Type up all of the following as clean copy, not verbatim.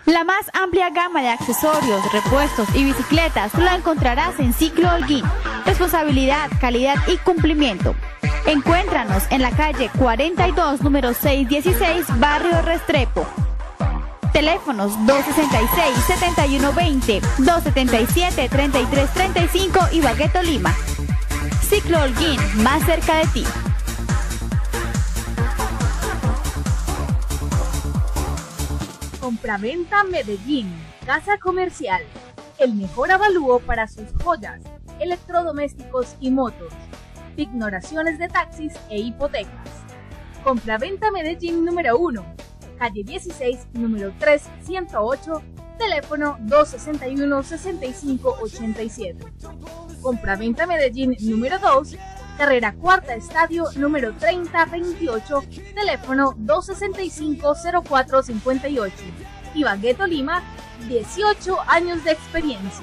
La más amplia gama de accesorios, repuestos y bicicletas la encontrarás en Ciclo Holguín. Responsabilidad, calidad y cumplimiento. Encuéntranos en la calle 42, número 616, barrio Restrepo. Teléfonos 266-7120, 277-3335 y Bagueto Lima. Ciclo Holguín, más cerca de ti. Compraventa Medellín, Casa Comercial. El mejor avalúo para sus joyas, electrodomésticos y motos. Ignoraciones de taxis e hipotecas. Compraventa Medellín número 1, calle 16, número 3108, teléfono 261-6587. Compraventa Medellín número 2, carrera Cuarta Estadio, número 3028, teléfono 265-0458. Bagueto Lima, 18 años de experiencia.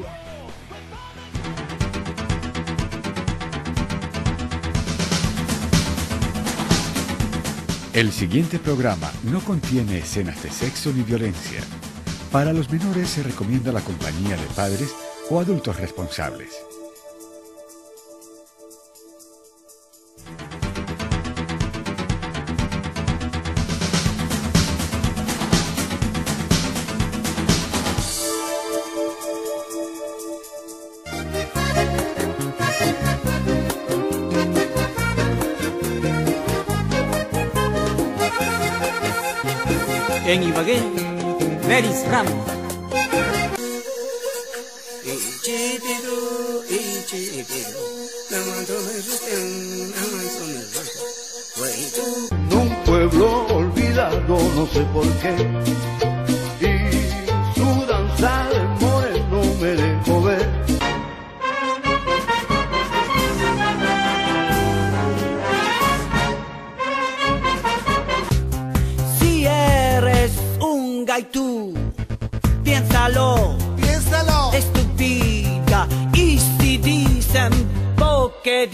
El siguiente programa no contiene escenas de sexo ni violencia. Para los menores se recomienda la compañía de padres o adultos responsables. En Ibagué, Meris Ramos. En un pueblo olvidado, no sé por qué, y su danza de moreno me dejó ver. Y tú, piénsalo, es tu vida. Y si dicen porque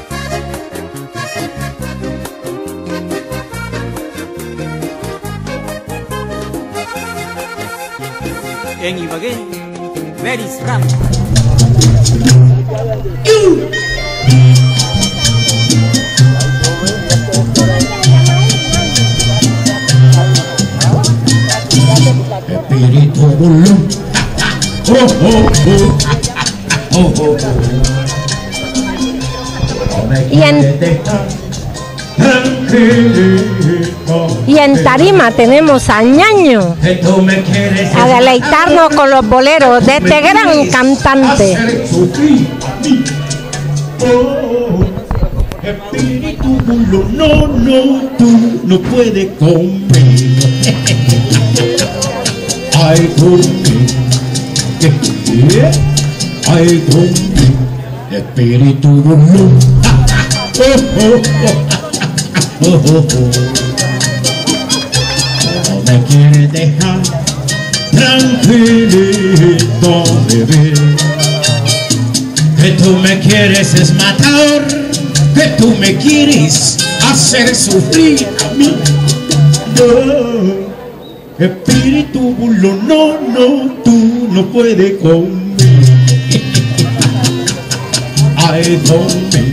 en Ibagué, Meris Ramos. Espíritu Bulú. Oh, oh, oh. Oh, oh, oh. Y en Tarima tenemos a Ñaño a deleitarnos con los boleros de este gran cantante. Espíritu Bulú, no, no, tú no puedes conmigo. Ay, conmigo, ay, conmigo, espíritu Bulú. No me quieres dejar tranquilito, bebé. Que tú me quieres es matar, que tú me quieres hacer sufrir a mí. No. Espíritu Bulú, no, no, tú no puedes conmigo. Ay, conmigo,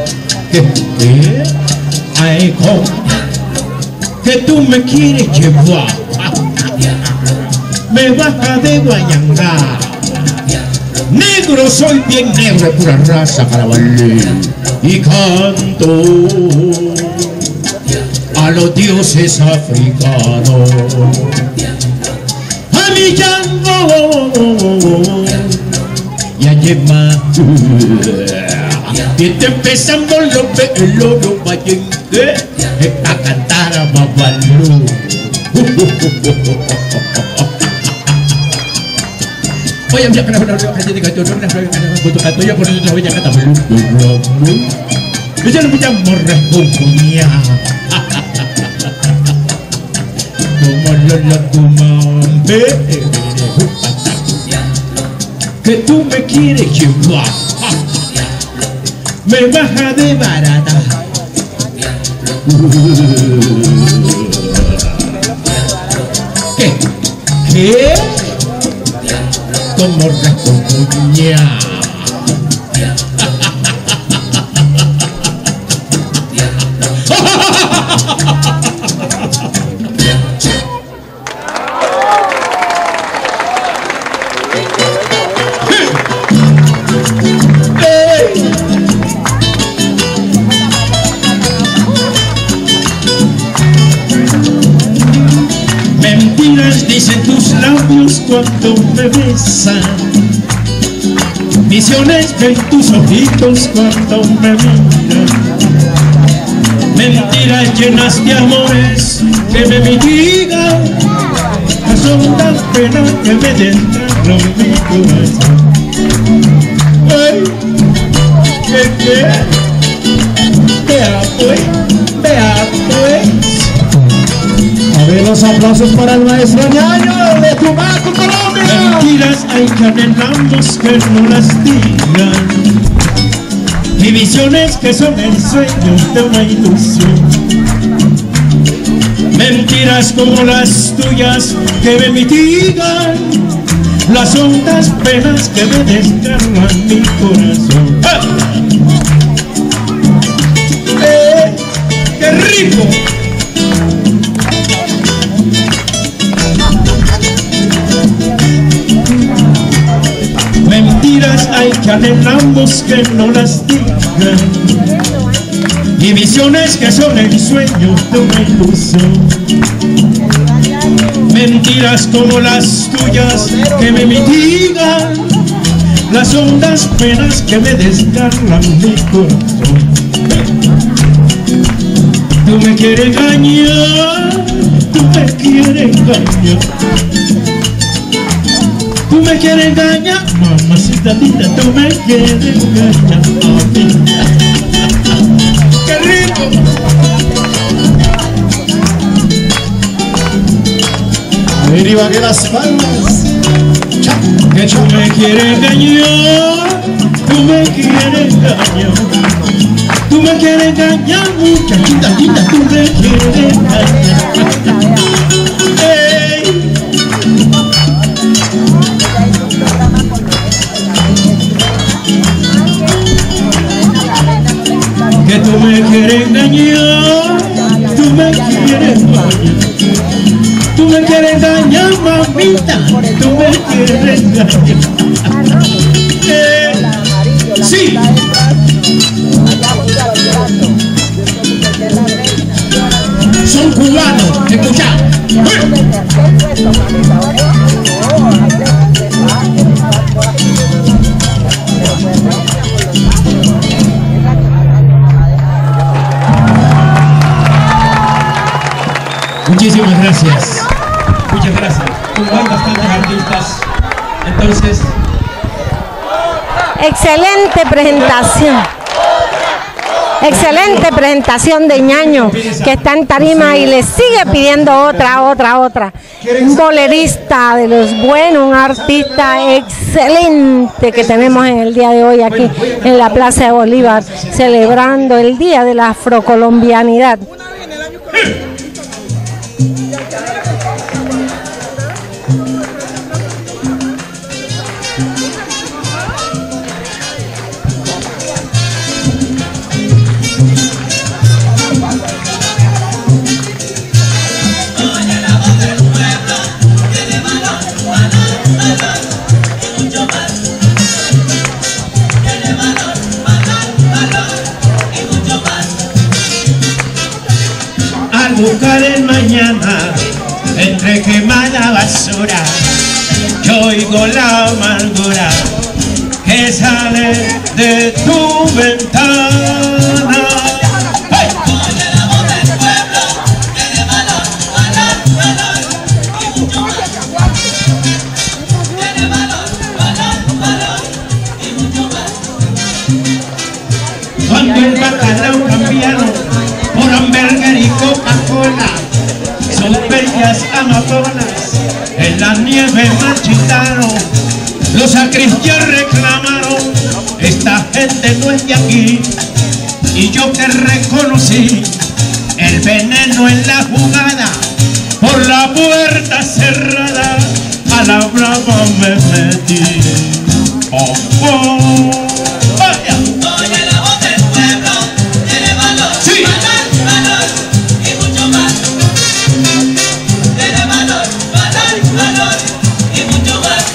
ay, conmigo, que tú me quieres llevar, me baja de Guayangá. Negro, soy bien negro, pura raza para valer. Y canto a los dioses africanos, a mi Yango y a Yema. Y está empezando los vallenques a cantar a Babalú. Oye, mira, yo no me llamo Rejujuña, como la tumambe, que tú me quieres llevar, me baja de barata. ¿Qué? ¿Qué? ¿Cómo raspoña? Mentiras dicen tus labios cuando me besan, visiones ven tus ojitos cuando me miran, mentiras llenas de amores que me mitigan, son tan penas que me desgarran mi corazón. Ay, ¿qué? Vea pues. A ver los aplausos para el maestro Ñaño de Tumaco, Colombia. Mentiras hay que anhelamos que no las digan, y visiones que son el sueño de una ilusión. Mentiras como las tuyas que me mitigan las hondas penas que me desgarran mi corazón. ¡Ah! ¡Qué rico! Mentiras hay que anhelamos que no las digan, y visiones que son el sueño de una ilusión. Mentiras como las tuyas que me mitigan las hondas penas que me desgarran mi corazón. Tú me quieres engañar, tú me quieres engañar, tú me quieres engañar, mamacita linda, tú me quieres engañar a mí. ¡Qué rico! A ver, Ibagué las palmas. Que tú me quieres engañar, tú me quieres engañar, tú me quieres engañar, muchachita linda, tú me quieres engañar. Hey. Que tú me quieres engañar, tú me quieres engañar, tú me quieres engañar, mamita, tú me quieres engañar. Sí. Son cubanos, escucha. Muchísimas gracias. Muchas gracias. Como hay bastantes artistas, entonces... Excelente presentación. Excelente presentación de Ñaño, que está en tarima y le sigue pidiendo otra. Un bolerista de los buenos, un artista excelente que tenemos en el día de hoy aquí en la Plaza de Bolívar, celebrando el Día de la Afrocolombianidad. Buscar el mañana entre quemada basura, yo oigo la amargura que sale de tu ventana. ¡Hey! Oye la voz del pueblo, tiene valor, y mucho más. Tiene valor, y mucho más. Cuando el bacalao cambiano por hamburguer y Coca-Cola, son bellas amazonas, en la nieve marchitaron, los sacristianos reclamaron, esta gente no es de aquí, y yo que reconocí el veneno en la jugada, por la puerta cerrada, a la brava me metí. Oh, oh. Vaya. Oye la voz del pueblo, tiene valor, Sí. valor y mucho más. Tiene valor y mucho más.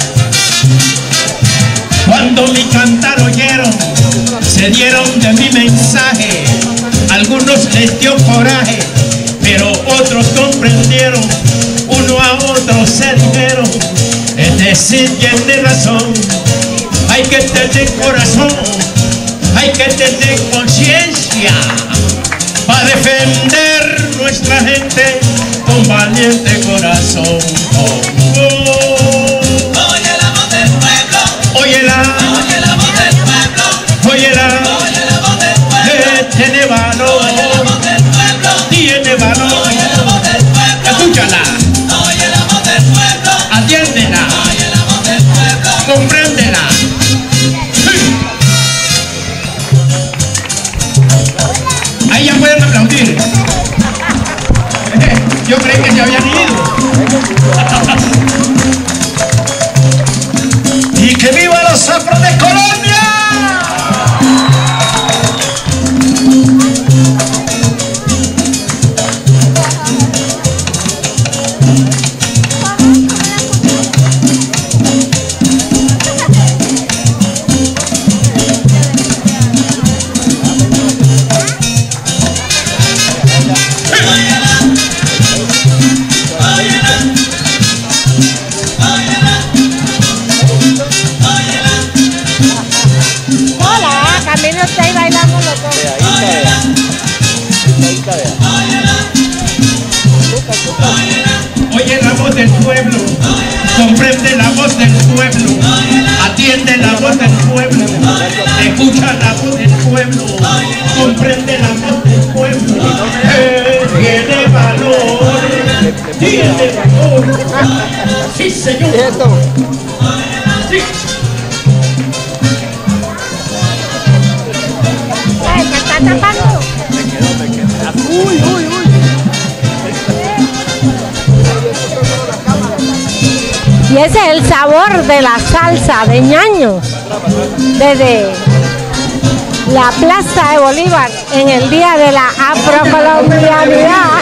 Cuando mi cantar oyeron, se dieron de mi mensaje. Algunos les dio coraje, pero otros comprendieron. Uno a otro se dijeron, es decir, tiene razón. Hay que tener corazón, hay que tener conciencia para defender nuestra gente con valiente corazón. Oh, oh. Oye la voz del pueblo, Óyela, oye la voz del pueblo, óyela, oye la voz del pueblo, tiene valor, oye la voz del pueblo, tiene valor. oye la voz del pueblo, Escúchala, oye la voz del pueblo, atiéndela, oye la voz del pueblo. compréndela. Sí. Ahí ya pueden aplaudir. Yo creí que se habían ido. ¡Y que viva los afros de Colombia! Hola, camine usted y bailamos los dos. Oye la voz del pueblo, comprende la voz del pueblo, atiende la voz del pueblo, escucha la voz del pueblo, comprende la voz del pueblo. Tiene valor, tiene valor. Sí, señor. Sí. Ay, ¿me está tapando? Y ese es el sabor de la salsa de ñaño desde la Plaza de Bolívar en el Día de la Afrocolombianidad.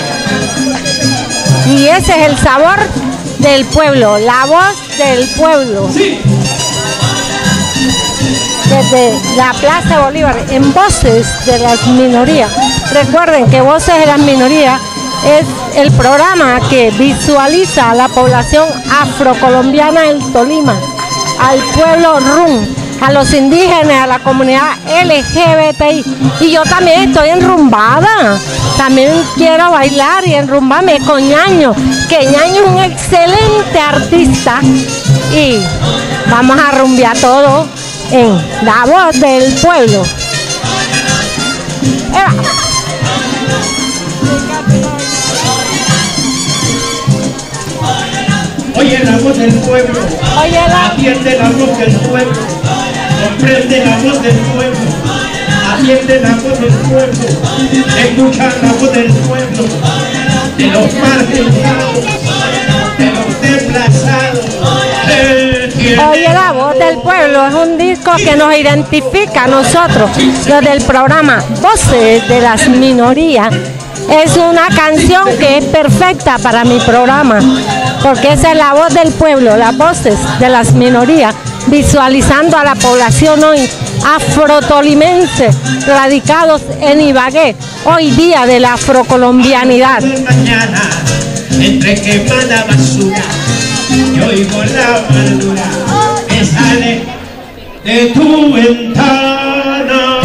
Y ese es el sabor del pueblo, la voz del pueblo. Desde la Plaza de Bolívar, en Voces de las Minorías. Recuerden que Voces de las Minorías es el programa que visualiza a la población afrocolombiana del Tolima, al pueblo rum, a los indígenas, a la comunidad LGBTI. Y yo también estoy enrumbada, también quiero bailar y enrumbarme con ñaño, que ñaño es un excelente artista. Y vamos a rumbear todo en la voz del pueblo. ¡Eva! Oye la voz del pueblo, Óyela. atiende la voz del pueblo, comprende la voz del pueblo, atiende la voz del pueblo, escucha la voz del pueblo, de los marginados, de los desplazados. Oye la voz del pueblo es un disco que nos identifica a nosotros, los del programa Voces de las Minorías. Es una canción que es perfecta para mi programa, porque esa es la voz del pueblo, las voces de las minorías, visualizando a la población hoy afrotolimense, radicados en Ibagué, hoy día de la afrocolombianidad. Mañana, entre quemada basura, yo oigo la amargura que sale de tu ventana.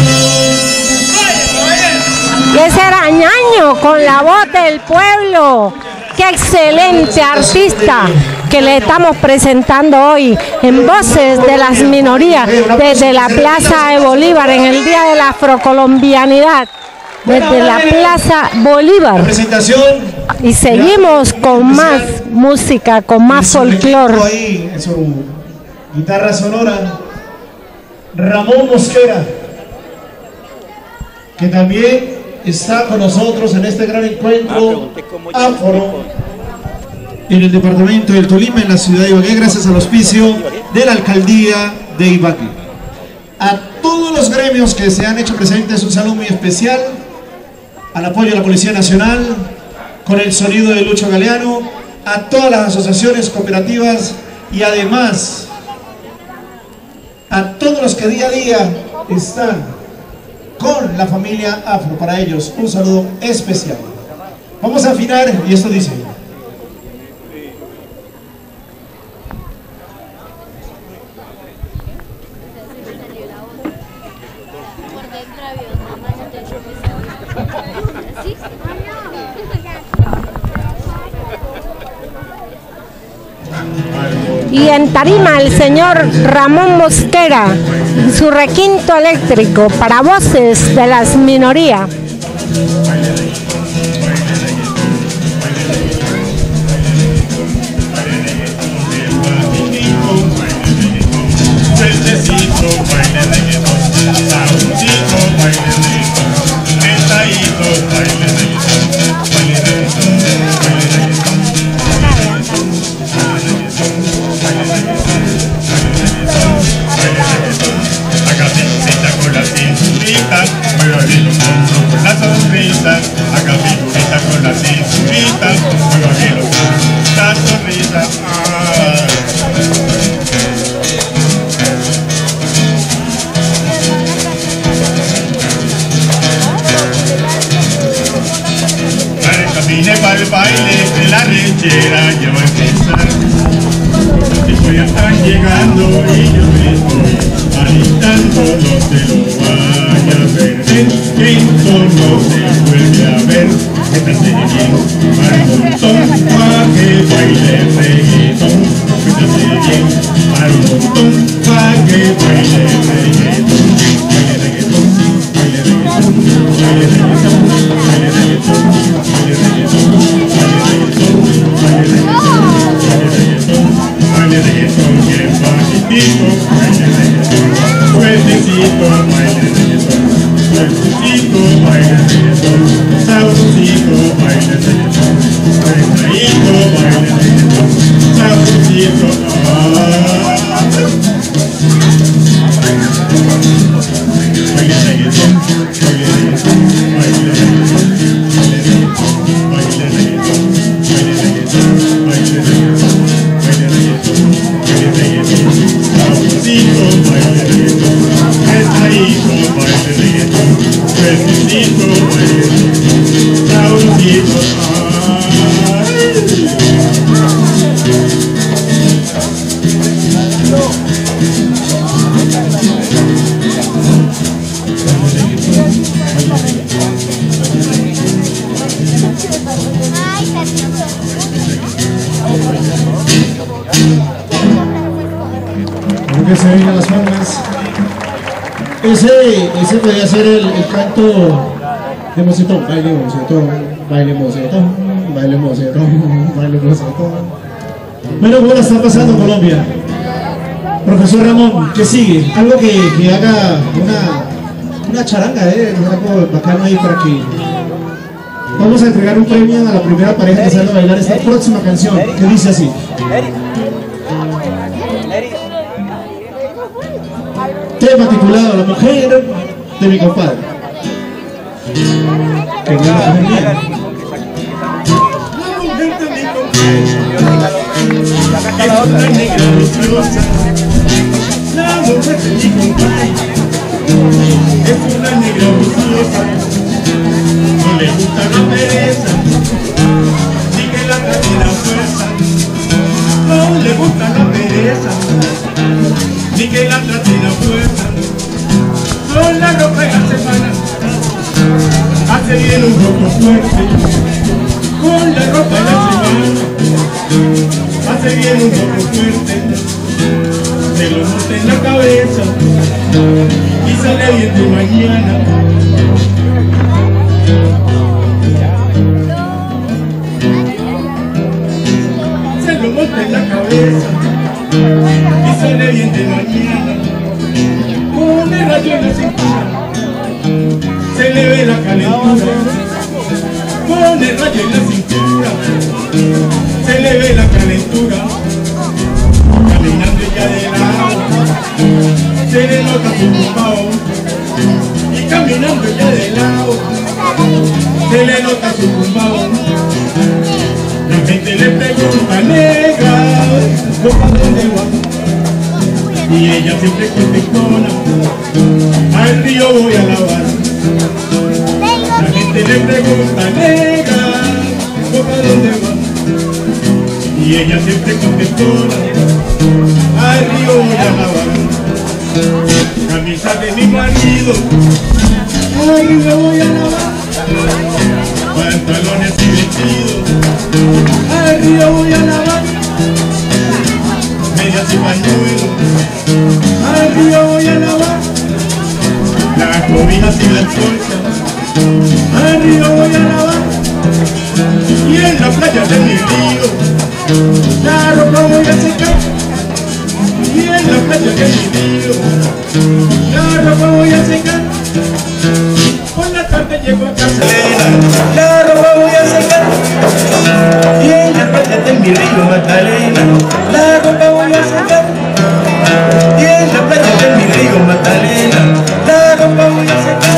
Y ese era ñaño con la voz del pueblo. Qué excelente artista que le estamos presentando hoy en Voces de las Minorías desde la Plaza de Bolívar en el Día de la Afrocolombianidad. Desde la Plaza Bolívar. Y seguimos con más música, con más folclore. Ahí en su guitarra sonora, Ramón Mosquera, que también está con nosotros en este gran encuentro afro. en el departamento del Tolima, en la ciudad de Ibagué, gracias al auspicio de la alcaldía de Ibagué. A todos los gremios que se han hecho presentes, un saludo muy especial, al apoyo de la Policía Nacional, con el sonido de Lucho Galeano, a todas las asociaciones cooperativas y además a todos los que día a día están con la familia Afro. Para ellos un saludo especial. Vamos a afinar y esto dice: Y en tarima el señor Ramón Mosquera, su requinto eléctrico para voces de las minorías. Vine para el baile de la ranchera, ya va a empezar. Los chicos ya están llegando y yo me estoy alistando. No se lo vaya a perder, que esto no se vuelve a ver. Métase bien al montón, pa' que baile reggaetón. Métase bien al montón, pa' que baile reggaetón. Baile reggaetón, baile reggaetón, baile reggaetón, baile reggaetón, baile reggaetón, baile reggaetón, baile reggaetón, bien bajitito, baile reggaetón, fuertecito, baile reggaetón, fuertecito, baile reggaetón, sabrosito, baile reggaetón, relajito, baile reggaetón, sabrosito, baile reggaetón, baile reggaetón, baile reggaetón, baile reggaetón, baile reggaetón, baile reggaetón, baile reggaetón, baile reggaetón, sabrosito, baile reggaetón, relajito, baile reggaetón, fuertecito, baile reggaetón, sabrosito, que se vengan las palmas. Ese podría ser el canto de mocetón. Baile mocetón, baile mocetón, baile mocetón, baile mocetón. Bueno, ¿cómo la está pasando Colombia? Profesor Ramón, ¿qué sigue? Algo que haga una charanga, algo bacano ahí para que... Vamos a entregar un premio a la primera pareja que salga a bailar esta próxima canción, que dice así: tema titulado La mujer de mi compadre. Que no la mujer mía. Es una negra luciosa, la mujer de mi compadre. Es una negra luciosa, no le gusta la pereza, ni que la traten a fuerza. No le gusta la pereza, ni que la traten a fuerza. Con la ropa de la semana hace bien un poco fuerte. Con la ropa de la semana hace bien un poco fuerte. Se lo monta en la cabeza y sale bien de mañana. Se lo monta en la cabeza y sale bien de mañana. Con el rayo en la cintura se le ve la calentura. Con pone el rayo en la cintura, se le ve la calentura, caminando ella de lado, se le nota su tumbao, y caminando ella de lado, se le nota su tumbao. La gente le pregunta, negra, ¿para dónde va? Y ella siempre contestona, al río voy a lavar. La gente le pregunta, negra, ¿para dónde va? Y ella siempre contestona, al río voy a lavar. Camisa de mi marido, al río voy a lavar. Pantalones y vestidos, al río voy a lavar. Medias y pañuelos, al río voy a lavar. Las cobijas y las colchas, al río voy a lavar. Y en la playa de mi río, la ropa voy a secar. Y en la playa de mi río, la ropa voy a secar. Por la tarde llego a casa, la ropa voy a secar. Y en la playa de mi río Magdalena, la ropa voy a secar. Y en la playa de mi río Magdalena, la ropa voy a secar.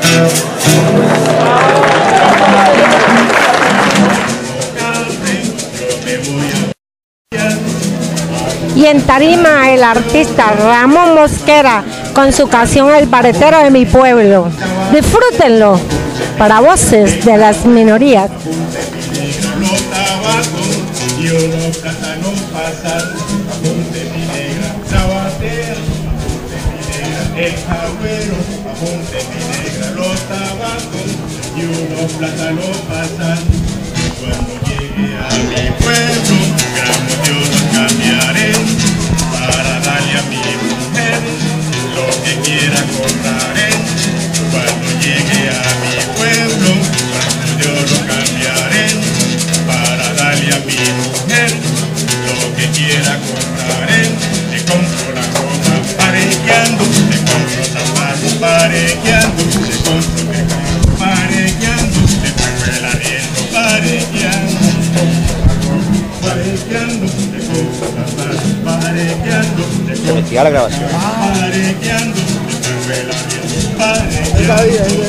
Y en tarima el artista Ramón Mosquera con su canción El Baretero de mi pueblo. Disfrútenlo para voces de las minorías. Los tabacos y unos plátanos pasan, apunte mi negra, sabatera, apunte mi negra, el jagüero, apunte mi negra, los tabacos y unos plátanos pasan. Cuando llegue a mi pueblo, gramos yo los cambiaré para darle a mi mujer lo que quiera compraré. Cuando llegue a mi pueblo, gramos yo lo cambiaré para darle a mi mujer lo que quiera compraré. Le compro la ropa parequeando, le compro zapatos parequeando, le compro tejados parequeando, le pongo el arriendo parequeando, parequeando, le compro zapatos parequeando, le compro la grabación parequeando, le pongo el arriendo parequeando.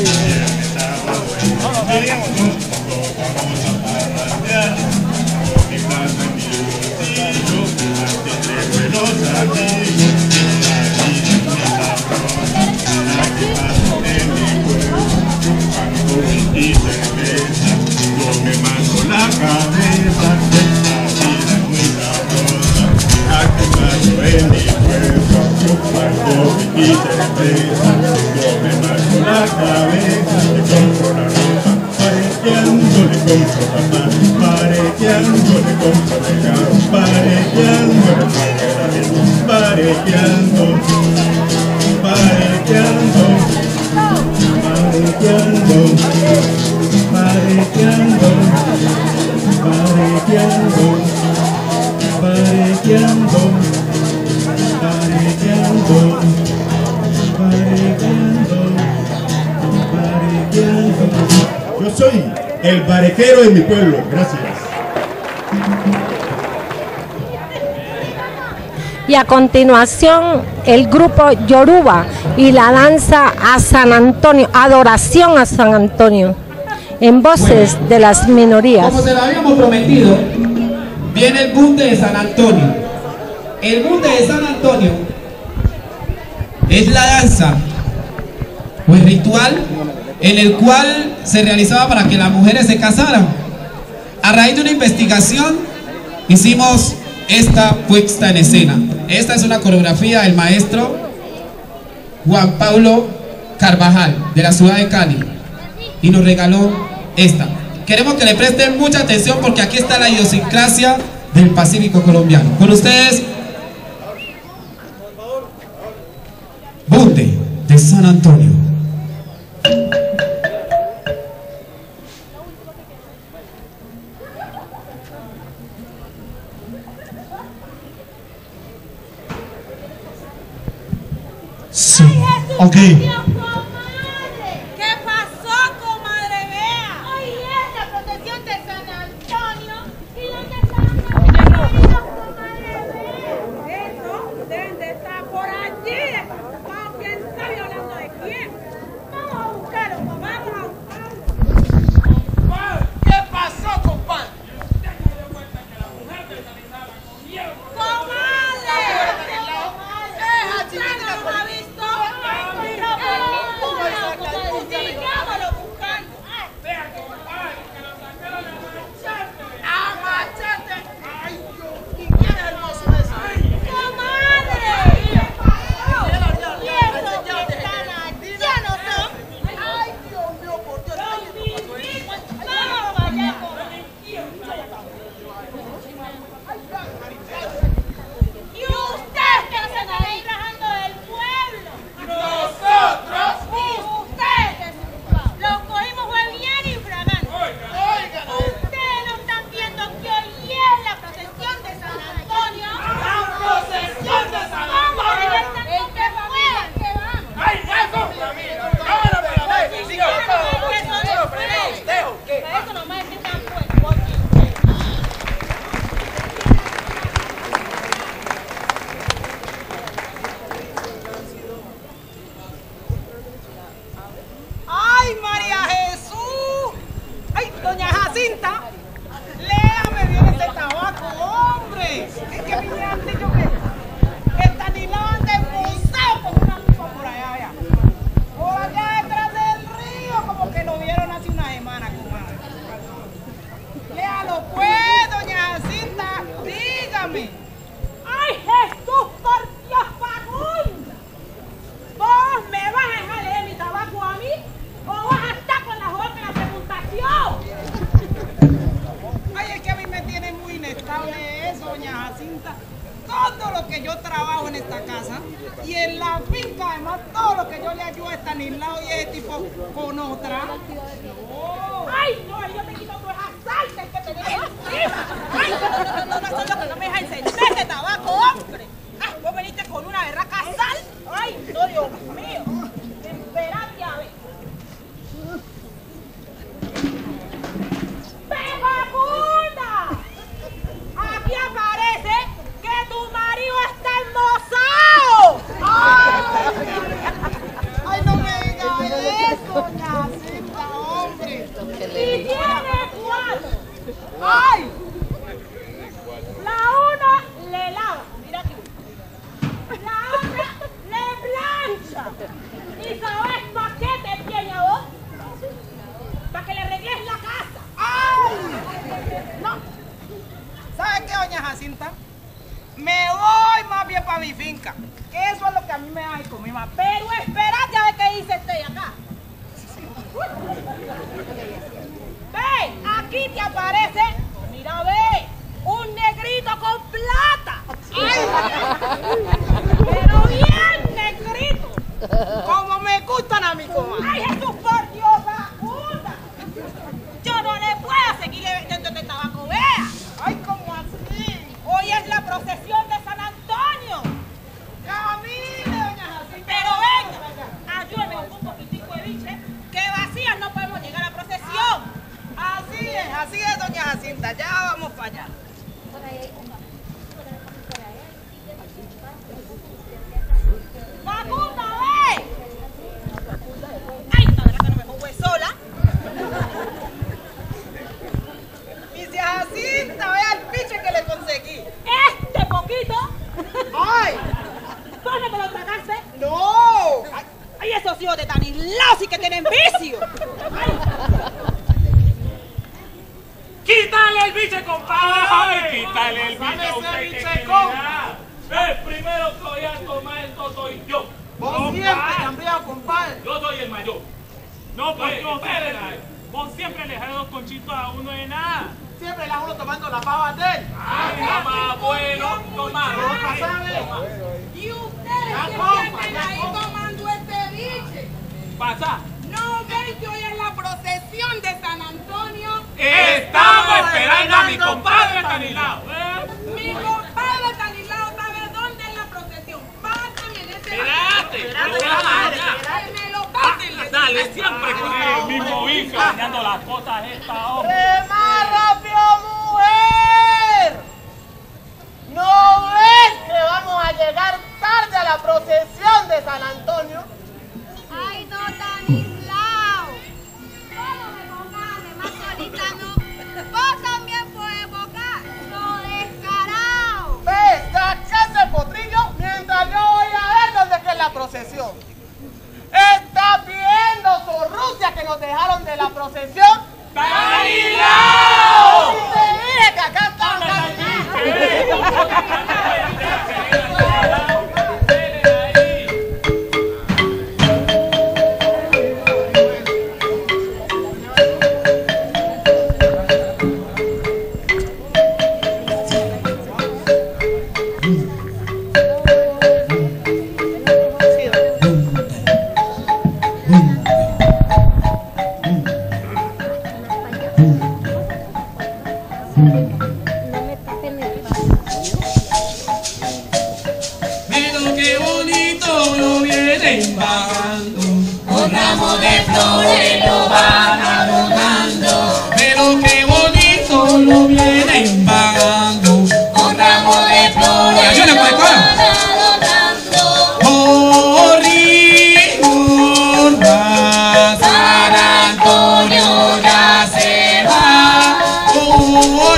Vamos a parrandear con mi plata en mi bolsillo, antes de buenos amigos, la vida es muy sabrosa, la que paso en mi pueblo, cuando y cerveza, yo me mando la cabeza, la vida es muy sabrosa, la que paso en mi pueblo, cuando y cerveza, yo me mando la cabeza, le compro la ropa parequeando, le compro zapatos parequeando, le compro regalos parequeando, le pongo el arriendo parequeando, parequeando, parequeando, parequeando, parequeando, parequeando, parequeando, parequeando, parequeando. Yo soy el barequero de mi pueblo. Gracias. Y a continuación el grupo Yoruba y la danza a San Antonio, adoración a San Antonio, en voces de las minorías. Como se lo habíamos prometido, viene el bunde de San Antonio. El bunde de San Antonio es la danza o el ritual en el cual se realizaba para que las mujeres se casaran. A raíz de una investigación hicimos esta puesta en escena. Esta es una coreografía del maestro Juan Pablo Carvajal de la ciudad de Cali y nos regaló esta. Queremos que le presten mucha atención porque aquí está la idiosincrasia del Pacífico colombiano. Con ustedes, Bunde de San Antonio. Sí, ok. ¿Qué pasó, comadre? Vea. Oye, esta que yo trabajo en esta casa y en la finca, además, todo lo que yo le ayudo a Estanislao y ese tipo con otra. No. ¡Ay, no! Yo te quito tu asalto que te dejes encima. ¡Ay, no, eso es lo que no me deja encender ese tabaco, hombre! ¡Ah, vos veniste con una berraca sal! ¡Ay, no, Dios mío! Esperate a ver. ¡Pejacunda! Aquí aparece que tu marido está almorzado. ¡Ay, no me digas eso, Jacinta, hombre! ¡Y tiene 4! ¡Ay! La una le lava, mira aquí. La otra le plancha. ¿Y sabes para qué te tiene a vos? Para que le arregles la casa. ¡Ay! No. ¿Sabes qué, doña Jacinta? Me voy más bien para mi finca. Que eso es lo que a mí me da con mi mamá. Pero espérate a ver qué dice este acá. Ve, aquí te aparece, mira, ve, un negrito con plata. ¡Ay! Pero bien negrito. Como me gustan a mi comadre. ¡Ay, Jesús, por Dios, puta! Yo no le puedo seguirle vendiendo este tabaco, vea. ¡Ay, cómo así! Hoy es la procesión de San Antonio. ¡Camine, doña Jacinta! Pero venga, ayúdame un poquitico de biche, que vacías no podemos llegar a la procesión. Así es, doña Jacinta, ya vamos para allá. ¡Facunda, ve! ¡Ay, no, de que no me jugué sola! Dice Jacinta, vea el piche que le conseguí. ¡Este poquito! ¡Ay! ¿Dónde te lo tragaste? ¡No! ¡Ay, esos hijos de Estanislao sí que tienen vicio! ¡Ay! ¡Quítale el biche, compadre! ¡Quítale el biche, compadre! El primero que voy a tomar esto soy yo. Vos siempre cambiado, compadre. Yo soy el mayor. No, pues no, vos siempre le das 2 conchitos a uno de nada. Siempre la uno tomando la pava de él. Ay, mamá, bueno, toma. Y ustedes siempre ahí tomando este biche. Pasa. No ven que hoy es la procesión de San Antonio. Estamos esperando a mi compadre Estanislao. Mi compadre Estanislao sabe dónde es la procesión. Pásame en ese. Espérate, que me lo pasen. Dale, siempre con el mismo bicho dañando las cosas esta hombre. ¡Más rápido, mujer! ¿No ves que vamos a llegar tarde a la procesión de San Antonio? ¡Ay, no, Estanislao! ¿Cómo me bocaste, más solita no? Vos también puedes bocar, no descarado. ¿Ves? Sacate el potrillo mientras yo voy a ver dónde que es la procesión. ¿Estás viendo su Rusia que nos dejaron de la procesión? ¡Estanislao! ¡Te dije que acá están! Pero qué bonito lo vienen bajando, Un ramo de flores lo van adornando. pero qué bonito lo vienen bajando. Un ramo de flores Ayúdame, lo pues, van adornando. Oh, Río, San Antonio ya se va. oh,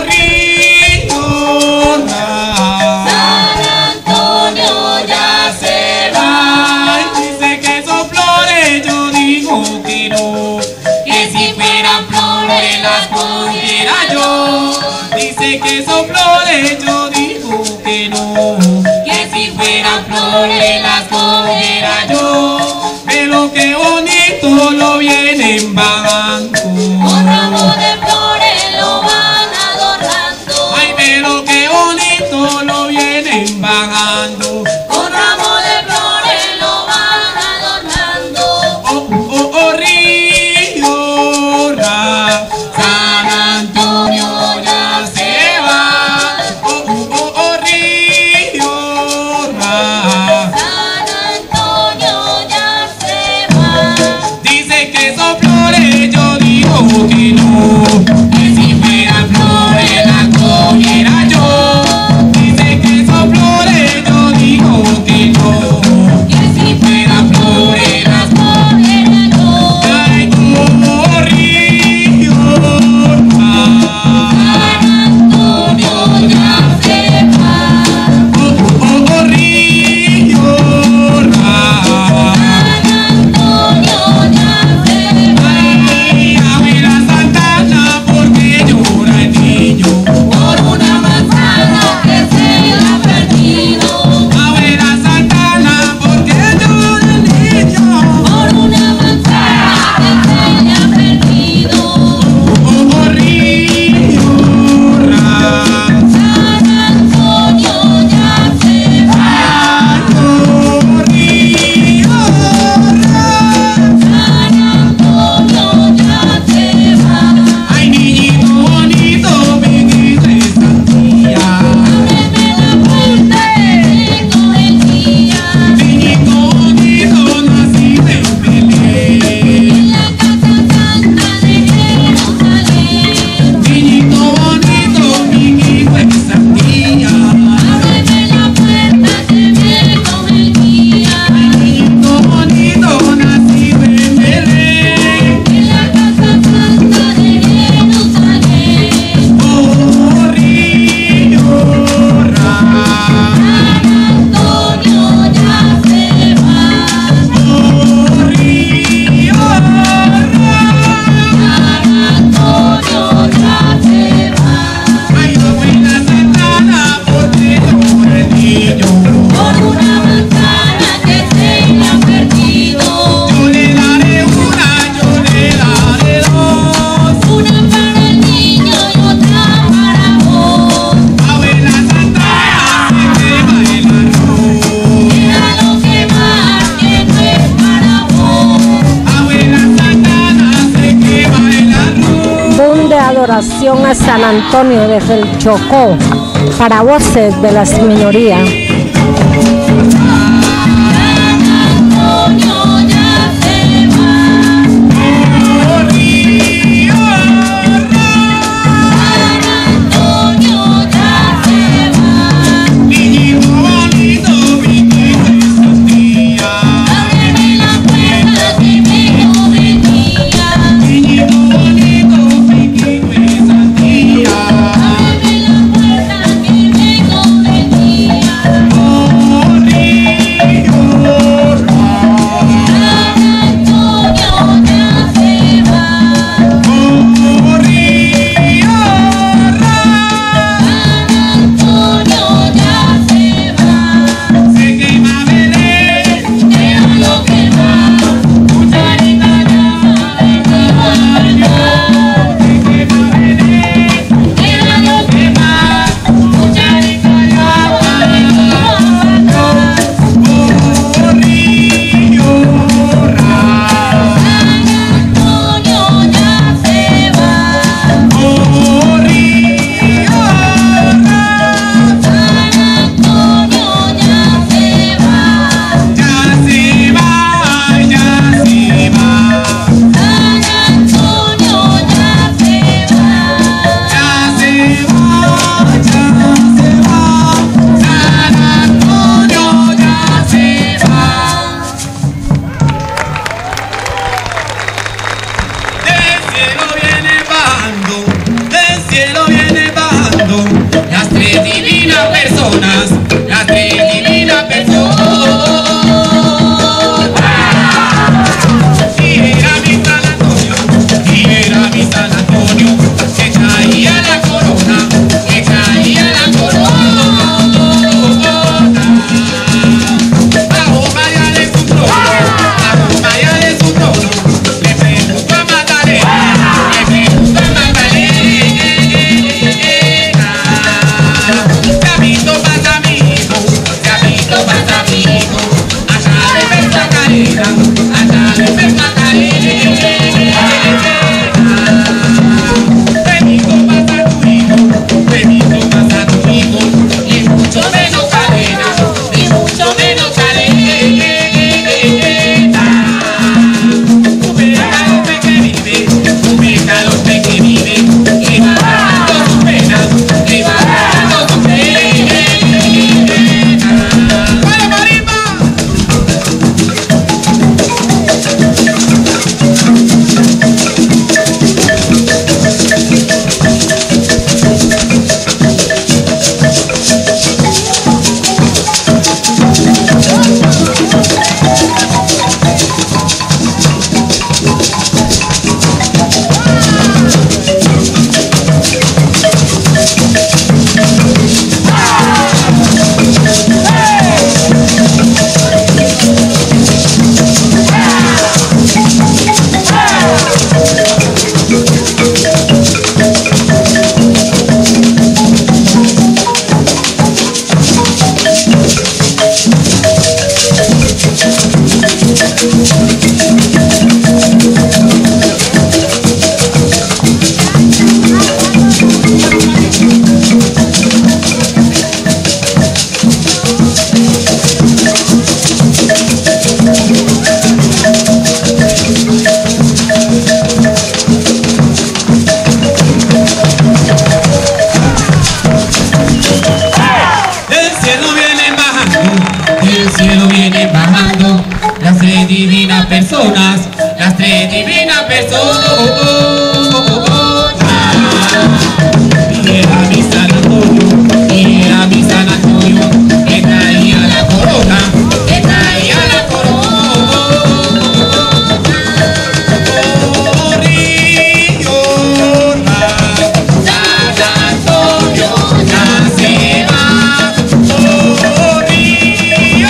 Río, San Antonio ya se va. ay, dice que son flores, yo digo que no. Que si fueran flores las cogiera yo. Dice que son flores, yo digo que no. Que si fueran flores las cogiera yo. Pero qué bonito lo vienen bajando. Un ramo de flores lo van adornando. Ay, pero qué bonito lo vienen bajando. adornando. Con ramos de flores lo van adornando. Oh, oh, oh, río, San Antonio ya se va. Oh, oh, oh, oh, río, San Antonio ya se va. dice que son flores, yo digo que no. Que si fueran flores las cogiera yo. Dice que son flores, yo digo que no. Que si fueran flores las cogiera yo. Ay, oh, río, San Antonio ya se va. oh, oh, oh, río, San Antonio ya se va. ay, abuela Santana, ¿por qué llora el niño? Por una manzana que se le ha perdido. Abuela Santana, ¿por qué llora el niño? Por una manzana que se le ha perdido. Oh, oh, río, San Antonio ya se va. oh, río, San Antonio ya se va. ay, niñito bonito, viniste esta día. Ábreme la puerta que tengo el día. Niñito bonito, naciste en Belén. En la casa santa de Jerusalén. Niñito bonito, viniste esta día. Ábreme la puerta que vengo el día. Niñito bonito, naciste en Belén. En la casa santa de Jerusalén. Oh, río, San Antonio ya se va. oh, río, San Antonio ya se va. ay, abuela Santana, ¿por qué llora el niño? Por una manzana que se le ha perdido. Yo le daré una, yo le daré dos. Una para el niño y otra para vos. Abuela Santana, se quema el arroz. Déjalo quemar que no es para vos. Abuela Santana, se quema el arroz. Boom de adoración a San Antonio desde el Chocó para voces de las minorías. San Antonio ya se va. Oh, río, San Antonio ya se va. niñito bonito, viniste esta día. Ábreme la puerta que vengo de día. Niñito bonito, viniste esta día. Ábreme la puerta que vengo de día. Personas, las tres divinas personas. Y era mi San Antonio, y era mi San Antonio, que traía la corona, que traía la corona. Oh, Río, San Antonio ya se va. Oh, Río,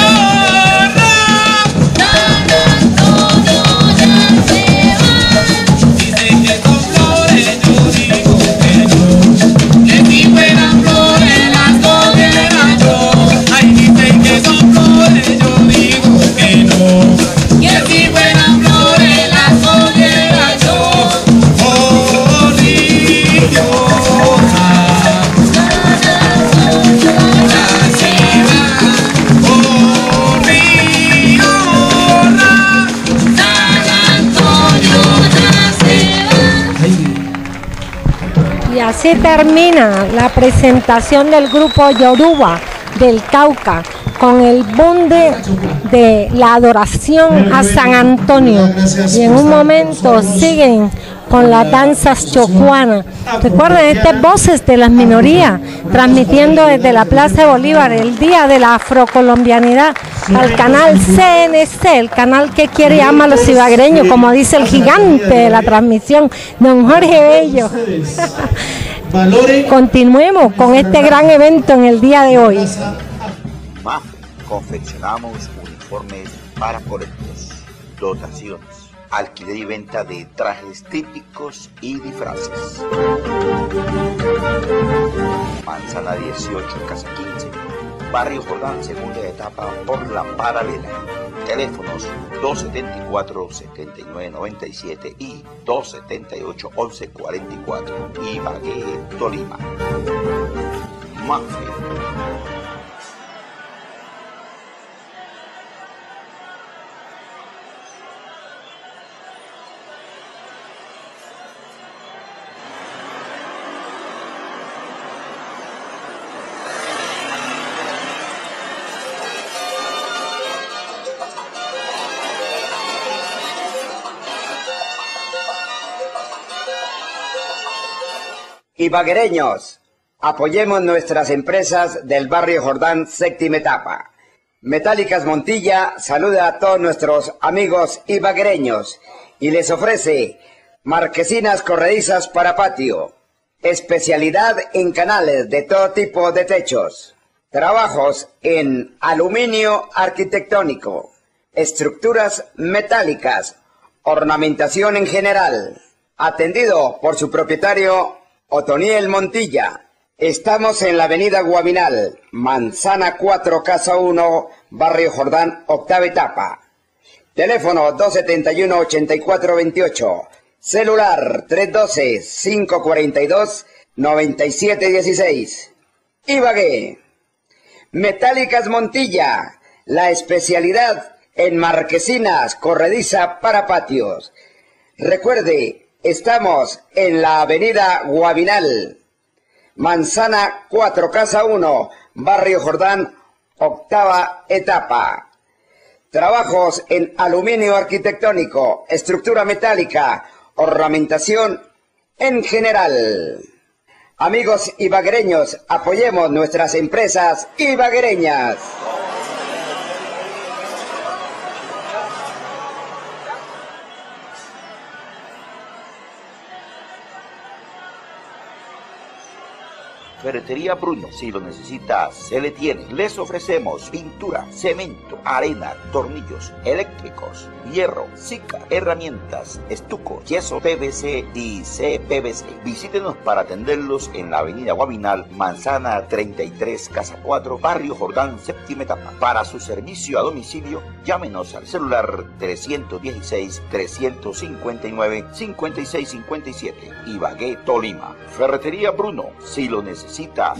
Así termina la presentación del grupo Yoruba del Cauca con el bunde de la adoración a San Antonio, y en un momento siguen con las danzas chocuanas. Recuerden, estas voces de las minorías transmitiendo desde la Plaza de Bolívar el Día de la Afrocolombianidad al canal CNC, el canal que quiere y ama a los ibaguereños, como dice el gigante de la transmisión, don Jorge Bello. Continuemos con este gran evento en el día de hoy. MAF, confeccionamos uniformes para colegios, dotaciones, alquiler y venta de trajes típicos y disfraces. Manzana 18, Casa 15, Barrio Jordán, segunda etapa por la paralela. Teléfonos 274-7997 y 278-1144. Ibagué, Tolima. Mafia. Ibaguereños, apoyemos nuestras empresas del barrio Jordán, séptima etapa. Metálicas Montilla saluda a todos nuestros amigos ibaguereños y les ofrece marquesinas corredizas para patio, especialidad en canales de todo tipo de techos, trabajos en aluminio arquitectónico, estructuras metálicas, ornamentación en general, atendido por su propietario Otoniel Montilla. Estamos en la avenida Guavinal, Manzana 4, Casa 1, Barrio Jordán, octava etapa. Teléfono 271-8428, celular 312-542-9716. Ibagué. Metálicas Montilla, la especialidad en marquesinas corrediza para patios. Recuerde, estamos en la avenida Guavinal, Manzana 4, Casa 1, Barrio Jordán, octava etapa. Trabajos en aluminio arquitectónico, estructura metálica, ornamentación en general. Amigos ibaguereños, apoyemos nuestras empresas ibaguereñas. Ferretería Bruno, si lo necesita, se le tiene. Les ofrecemos pintura, cemento, arena, tornillos eléctricos, hierro, cica, herramientas, estuco, yeso PVC y CPVC. Visítenos para atenderlos en la avenida Guaminal, manzana 33, casa 4, barrio Jordán, séptima etapa. Para su servicio a domicilio, llámenos al celular 316-359-5657. Ibagué, Tolima. Ferretería Bruno, si lo necesita.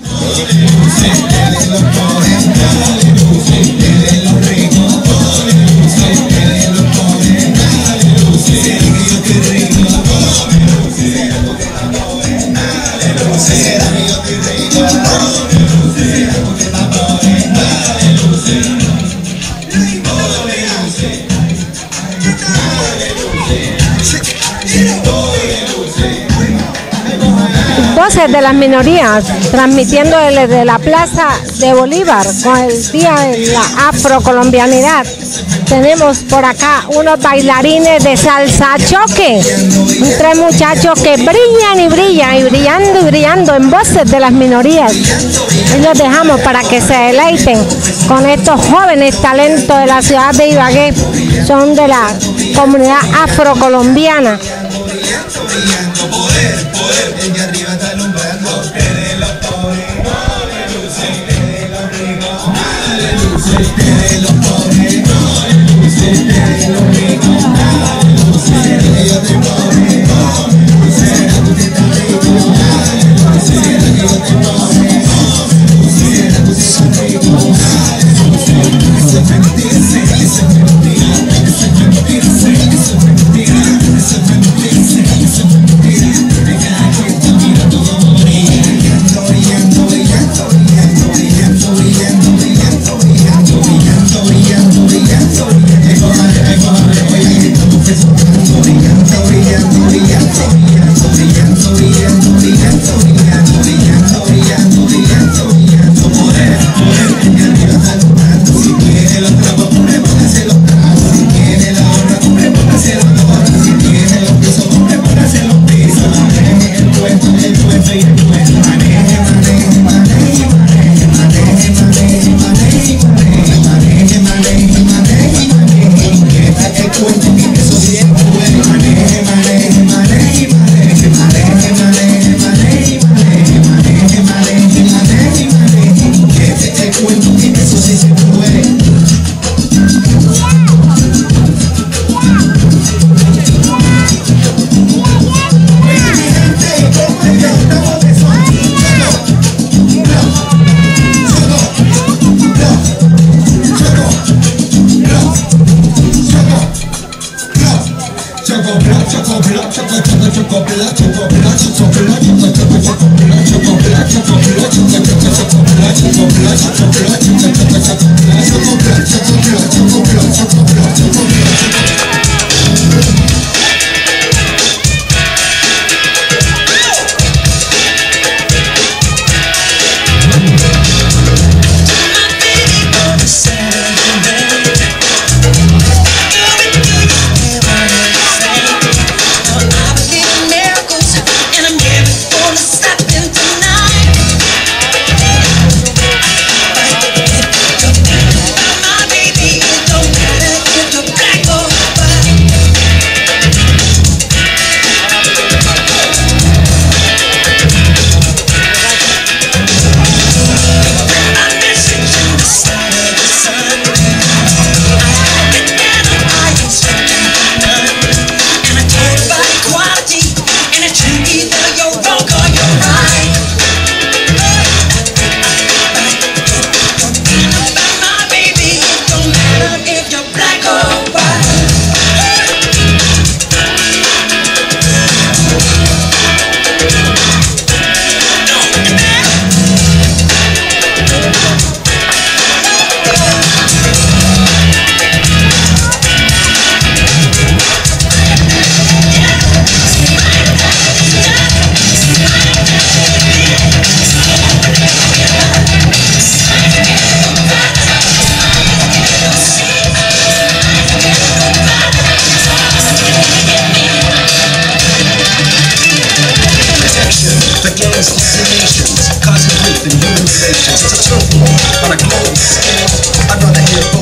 Voces de las minorías, transmitiendo desde la Plaza de Bolívar con el Día de la Afrocolombianidad. Tenemos por acá unos bailarines de salsa choque, tres muchachos que brillan y brillan y brillando en voces de las minorías. Y los dejamos para que se deleiten con estos jóvenes talentos de la ciudad de Ibagué. Son de la comunidad afrocolombiana.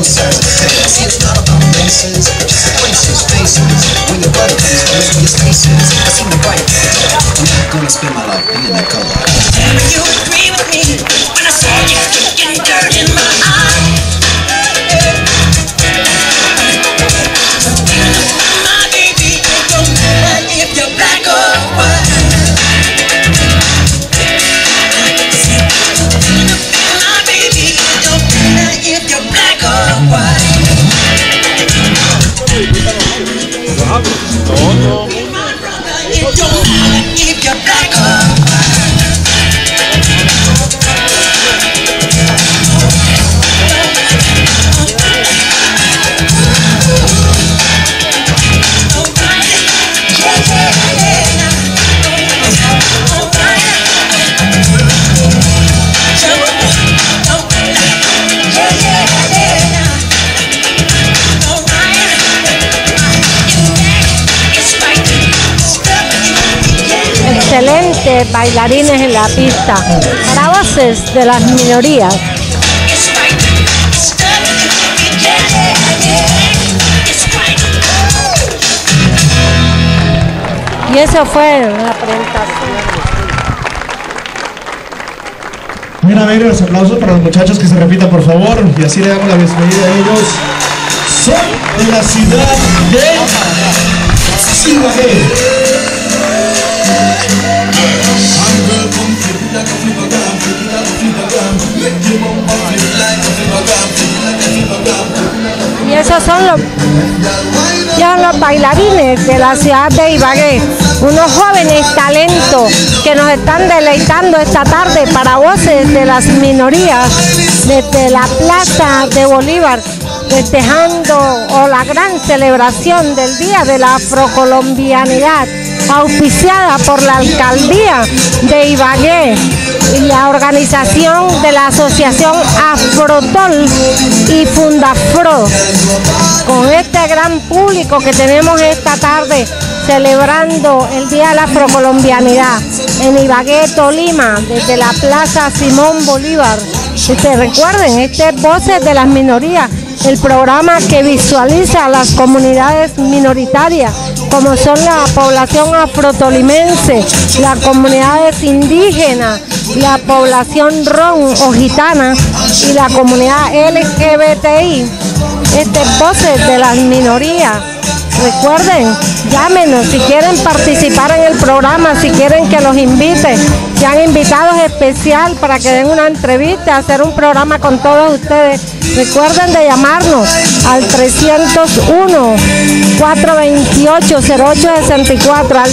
Excelentes bailarines en la pista, para voces de las minorías. Y eso fue la presentación. Bien, a ver, los aplausos para los muchachos, que se repitan por favor, y así le damos la bienvenida a ellos. Son de la ciudad de Ibagué. Y esos son los bailarines de la ciudad de Ibagué, unos jóvenes talentos que nos están deleitando esta tarde para voces de las minorías desde la Plaza de Bolívar, festejando la gran celebración del Día de la Afrocolombianidad, auspiciada por la Alcaldía de Ibagué y la organización de la Asociación Afrotol y Fundafro. Con este gran público que tenemos esta tarde celebrando el Día de la Afrocolombianidad en Ibagué, Tolima, desde la Plaza Simón Bolívar. Recuerden, este es Voces de las Minorías, el programa que visualiza a las comunidades minoritarias, como son la población afrotolimense, las comunidades indígenas, la población ron o gitana y la comunidad LGBTI. Este es Voces de las Minorías. Recuerden, llámenos si quieren participar en el programa, si quieren que los invite, si han invitados especial para que den una entrevista, hacer un programa con todos ustedes. Recuerden de llamarnos al 301-428-0864, al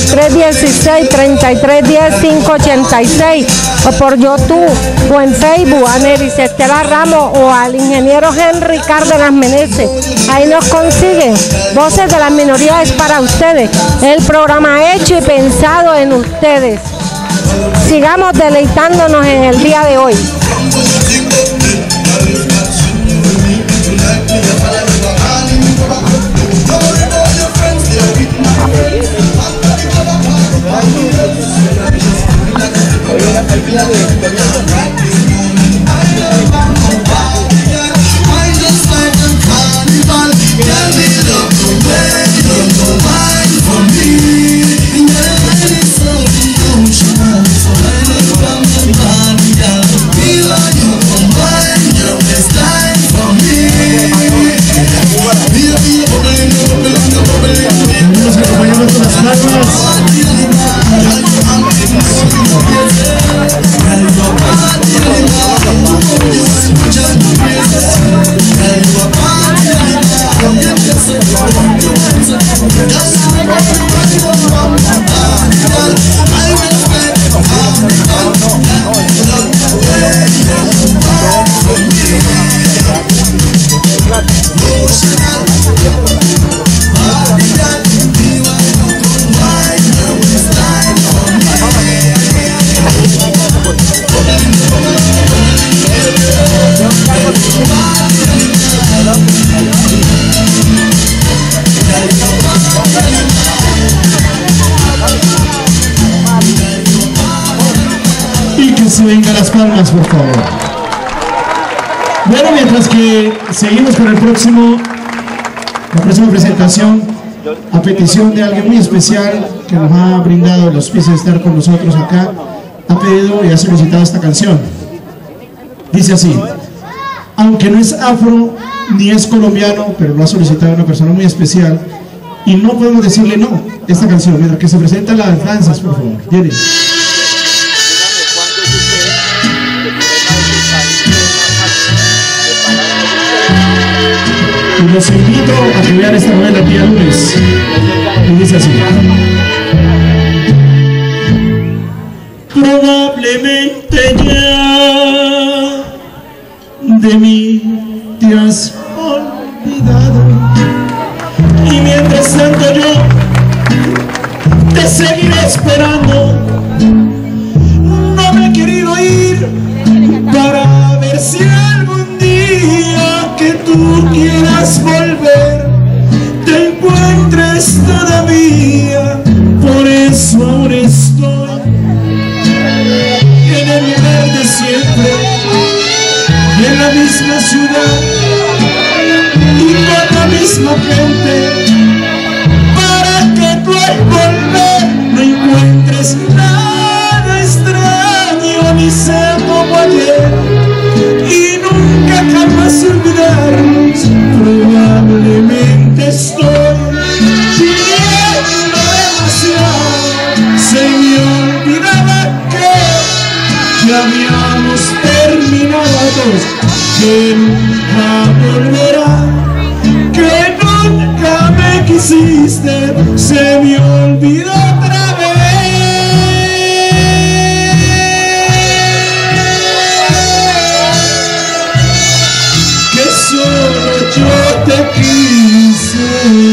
316-3310-586, o por YouTube o en Facebook a Neris Estela Ramos o al ingeniero Henry Cárdenas Meneses. Ahí nos consiguen. Voces de las Minorías es para ustedes, el programa hecho y pensado en ustedes. Sigamos deleitándonos en el día de hoy. Y que se vengan las palmas, por favor. Bueno, mientras que seguimos con la próxima presentación, a petición de alguien muy especial que nos ha brindado el auspicio de estar con nosotros acá, ha pedido y ha solicitado esta canción. Dice así: aunque no es afro ni es colombiano, pero lo ha solicitado una persona muy especial y no podemos decirle no. Esta canción, mientras que se presentan las danzas, por favor, viene. Y los invito a que vean esta novela el día lunes. Y dice así: probablemente ya de mí te has olvidado, y mientras tanto yo te seguiré esperando. No me he querido ir para ver si algún día que tú quieras volver te encuentres todavía. Por eso ahora estoy en el lugar de siempre, en la misma ciudad y con la misma gente, para que tú al volver no encuentres nada extraño ni sea como ayer, y nunca jamás olvidarnos. Probablemente estoy pidiendo demasiado. Se me olvidaba que habíamos terminado dos, que nunca volverá, que nunca me quisiste. Se me olvidó otra vez que solo yo te quise.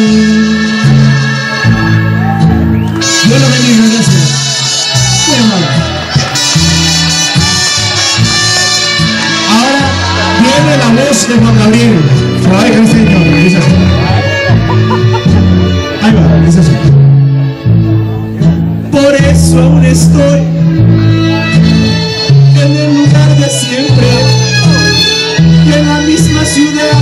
Dios lo bendiga, gracias. Muy amable. Ahora viene la voz de Juan Gabriel. Trabaja en este idioma, dice así. Ahí va, dice así: por eso aún estoy en el lugar de siempre, y en la misma ciudad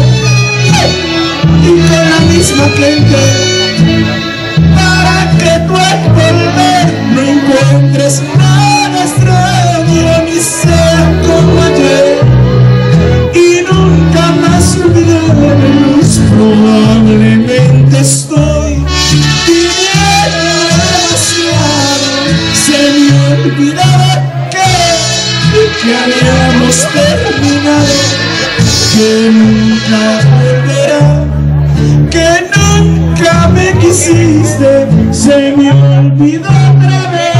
y con la misma gente, para que tú al volver no encuentres nada extraño ni sea como ayer, y nunca más olvidarnos. Probablemente estoy pidiendo demasiado. Se me olvidaba que habíamos terminado, que nunca volverá, que nunca me quisiste. Se me olvidó otra vez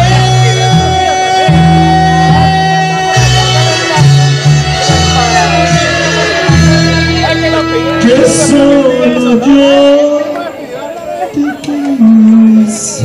que solo yo te quise.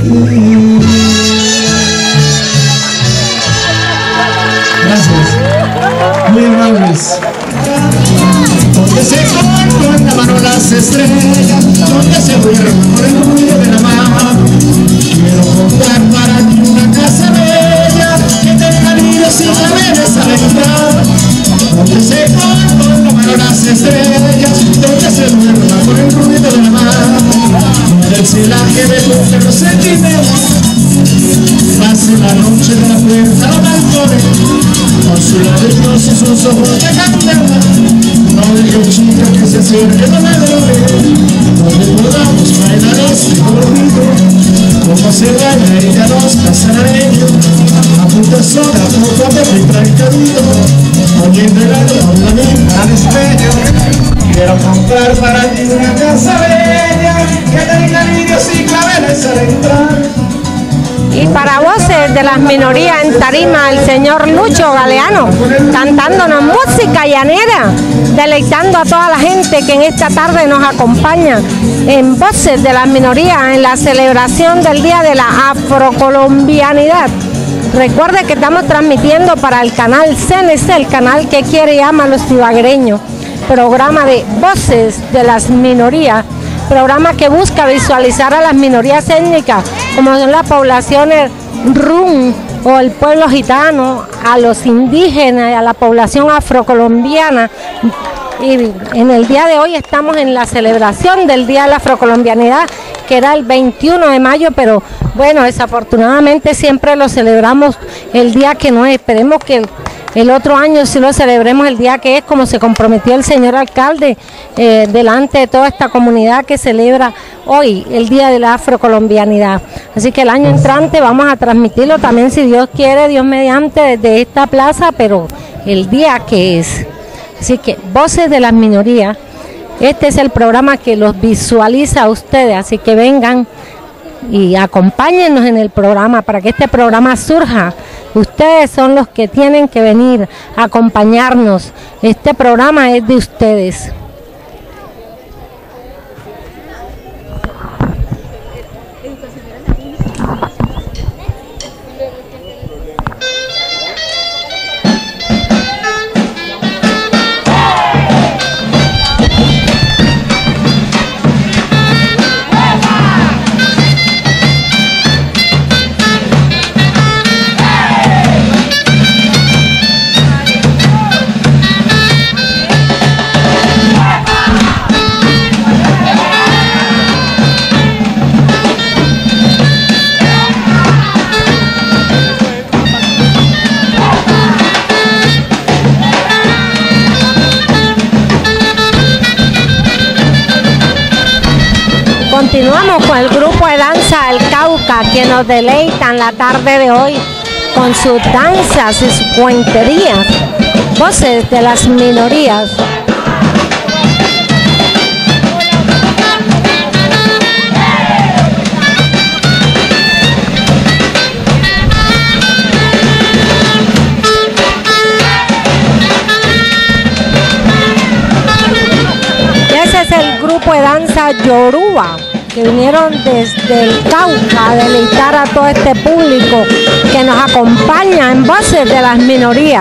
Gracias, muy amables. Donde se cortan con la mano las estrellas, donde se duerme por el ruido de la mano. Quiero comprar para ti una casa bella que tenga nidos y claveles al entrar. Donde se cortan con la mano las estrellas, donde se duerma por el ruido de la mano. El celaje de nuestros sentimientos, pase la noche de la puerta a los balcones, con su labios y sus ojos de candela. No digo chica que se acerque, no me duele, donde podamos bailar este corrido, como se baila ella nos casaremos, a punta sola, poco a poco y tranquilo, oyendo el aroma tan estrella. Quiero comprar para ti una casa bella que tenga nidos y claveles al entrar. Y para voces de las minorías en tarima, el señor Lucho Galeano, cantándonos música llanera, deleitando a toda la gente que en esta tarde nos acompaña en voces de las minorías en la celebración del Día de la Afrocolombianidad. Recuerde que estamos transmitiendo para el canal CNC, el canal que quiere y ama a los ibaguereños, programa de voces de las minorías, programa que busca visualizar a las minorías étnicas, como son las poblaciones rum o el pueblo gitano, a los indígenas, a la población afrocolombiana, Y en el día de hoy estamos en la celebración del Día de la Afrocolombianidad, que era el 21 de mayo, pero bueno, desafortunadamente siempre lo celebramos el día que no es. Esperemos que el otro año sí lo celebremos el día que es, como se comprometió el señor alcalde delante de toda esta comunidad que celebra hoy el Día de la Afrocolombianidad. Así que el año entrante vamos a transmitirlo también, si Dios quiere, Dios mediante, desde esta plaza, pero el día que es. Así que Voces de las Minorías, este es el programa que los visualiza a ustedes, así que vengan y acompáñennos en el programa para que este programa surja. Ustedes son los que tienen que venir a acompañarnos. Este programa es de ustedes. Continuamos con el grupo de danza del Cauca, que nos deleitan la tarde de hoy con sus danzas y sus cuenterías. Voces de las Minorías. Ese es el grupo de danza Yoruba, que vinieron desde el Cauca a deleitar a todo este público que nos acompaña en Voces de las Minorías.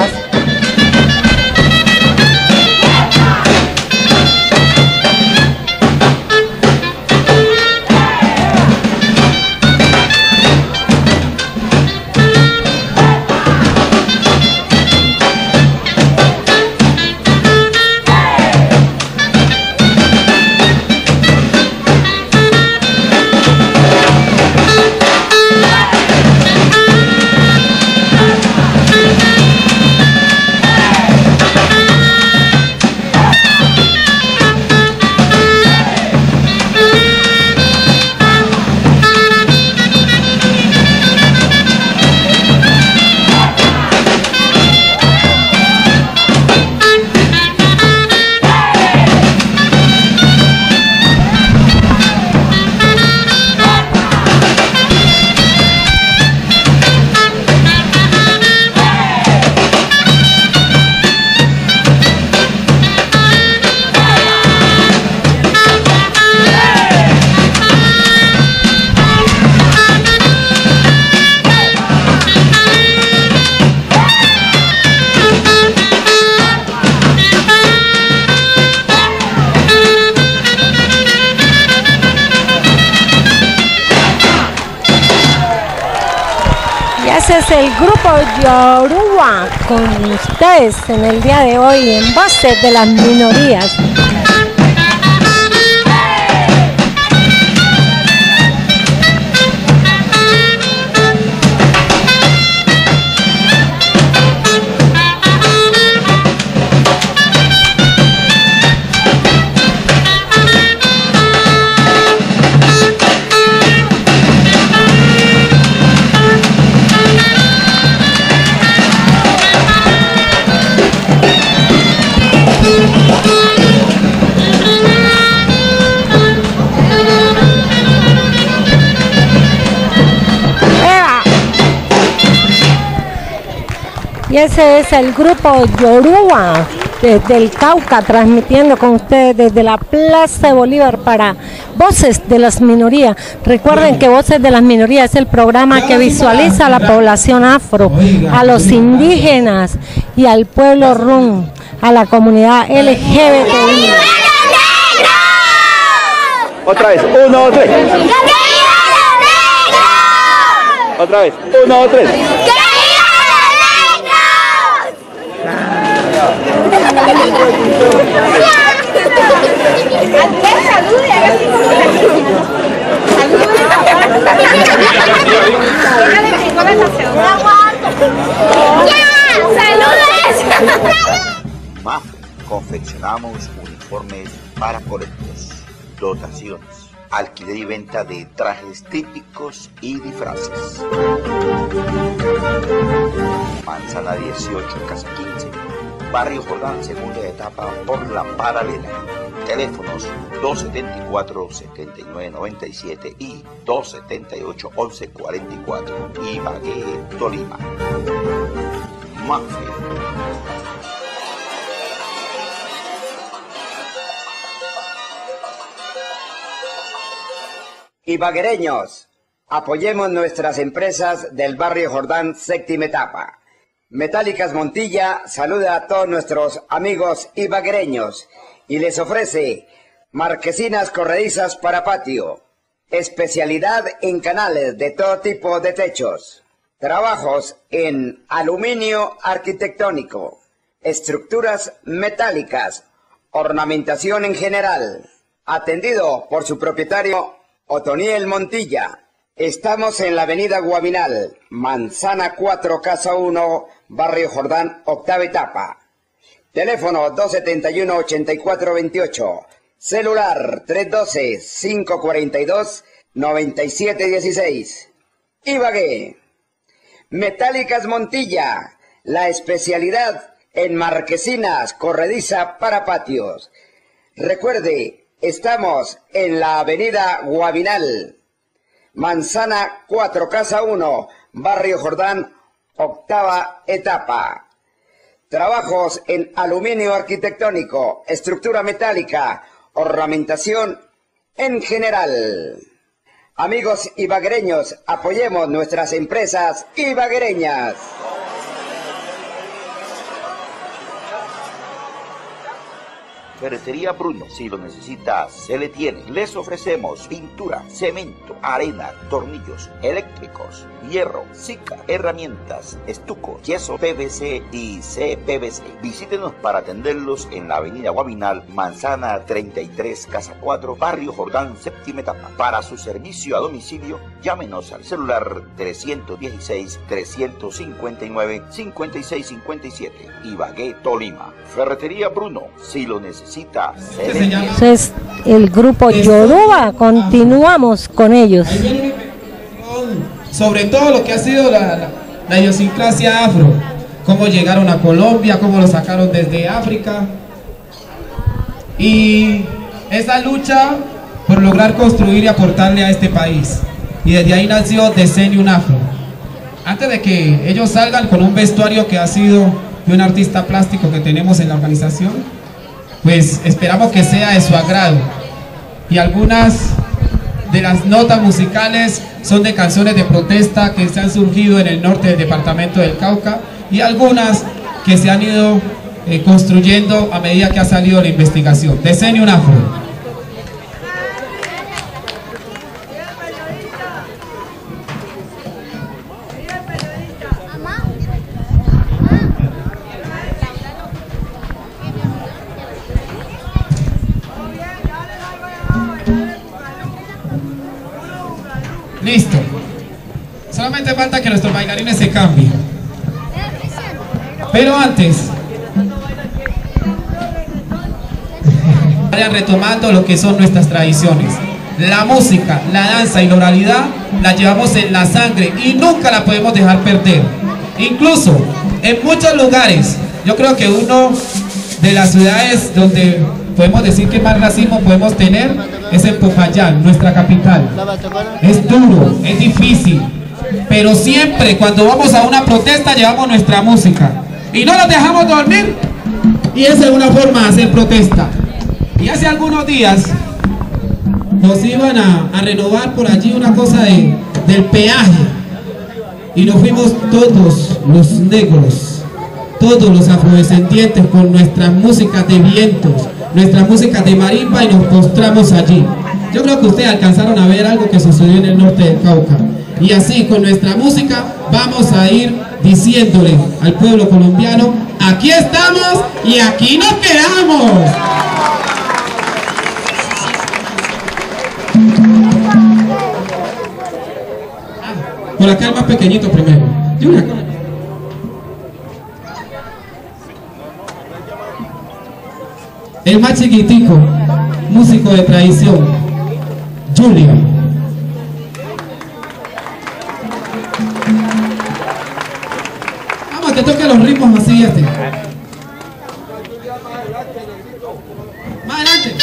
Ese es el grupo Yoruba con ustedes en el día de hoy en Voces de las Minorías. Y ese es el grupo Yoruba desde el Cauca, transmitiendo con ustedes desde la Plaza de Bolívar para Voces de las Minorías. Recuerden que Voces de las Minorías es el programa que visualiza a la población afro, a los indígenas y al pueblo rum, a la comunidad LGBTI. Otra vez, 1, 2, 3. Otra vez, 1, 2, 3. MAFRE, confeccionamos uniformes para colegios, dotaciones, alquiler y venta de trajes típicos y disfraces. Manzana 18, Casa 15, Barrio Jordán, segunda etapa por La Paralela. Teléfonos 274-7997 y 278-1144. Ibagué, Tolima. MAFRE. Ibaguereños, apoyemos nuestras empresas del barrio Jordán, séptima etapa. Metálicas Montilla saluda a todos nuestros amigos ibaguereños y les ofrece marquesinas corredizas para patio, especialidad en canales de todo tipo de techos, trabajos en aluminio arquitectónico, estructuras metálicas, ornamentación en general, atendido por su propietario Otoniel Montilla. Estamos en la avenida Guavinal, Manzana 4, Casa 1, Barrio Jordán, octava etapa. Teléfono 271-8428. Celular 312-542-9716. Ibagué. Metálicas Montilla, la especialidad en marquesinas corrediza para patios. Recuerde, estamos en la avenida Guavinal, Manzana 4, Casa 1, Barrio Jordán, octava etapa. Trabajos en aluminio arquitectónico, estructura metálica, ornamentación en general. Amigos ibaguereños, apoyemos nuestras empresas ibaguereñas. Ferretería Bruno, si lo necesita, se le tiene. Les ofrecemos pintura, cemento, arena, tornillos, eléctricos, hierro, cica, herramientas, estuco, yeso PVC y CPVC. Visítenos para atenderlos en la avenida Guavinal, Manzana 33, Casa 4, Barrio Jordán, séptima etapa. Para su servicio a domicilio, llámenos al celular 316-359-5657. Ibagué, Tolima. Ferretería Bruno, si lo necesita. Eso es el grupo Yoruba, continuamos con ellos. Sobre todo lo que ha sido la idiosincrasia afro, cómo llegaron a Colombia, cómo lo sacaron desde África, y esa lucha por lograr construir y aportarle a este país, y desde ahí nació Decennium Afro. Antes de que ellos salgan con un vestuario que ha sido de un artista plástico que tenemos en la organización, pues esperamos que sea de su agrado, y algunas de las notas musicales son de canciones de protesta que se han surgido en el norte del departamento del Cauca, y algunas que se han ido construyendo a medida que ha salido la investigación. Decennium Afro. Listo. Solamente falta que nuestros bailarines se cambien. Pero antes, vayan retomando lo que son nuestras tradiciones. La música, la danza y la oralidad la llevamos en la sangre y nunca la podemos dejar perder. Incluso en muchos lugares, yo creo que uno de las ciudades donde podemos decir que más racismo podemos tener es en Popayán, nuestra capital. Es duro, es difícil, pero siempre cuando vamos a una protesta llevamos nuestra música y no nos dejamos dormir, y esa es una forma de hacer protesta. Y hace algunos días nos iban a renovar por allí una cosa del peaje, y nos fuimos todos los negros, todos los afrodescendientes, con nuestras músicas de vientos, nuestra música de marimba, y nos postramos allí. Yo creo que ustedes alcanzaron a ver algo que sucedió en el norte del Cauca, y así con nuestra música vamos a ir diciéndole al pueblo colombiano: aquí estamos y aquí nos quedamos. Por acá el más pequeñito primero. Julia. El más chiquitico, músico de tradición, Julia. Vamos, que toque los ritmos así, Más adelante.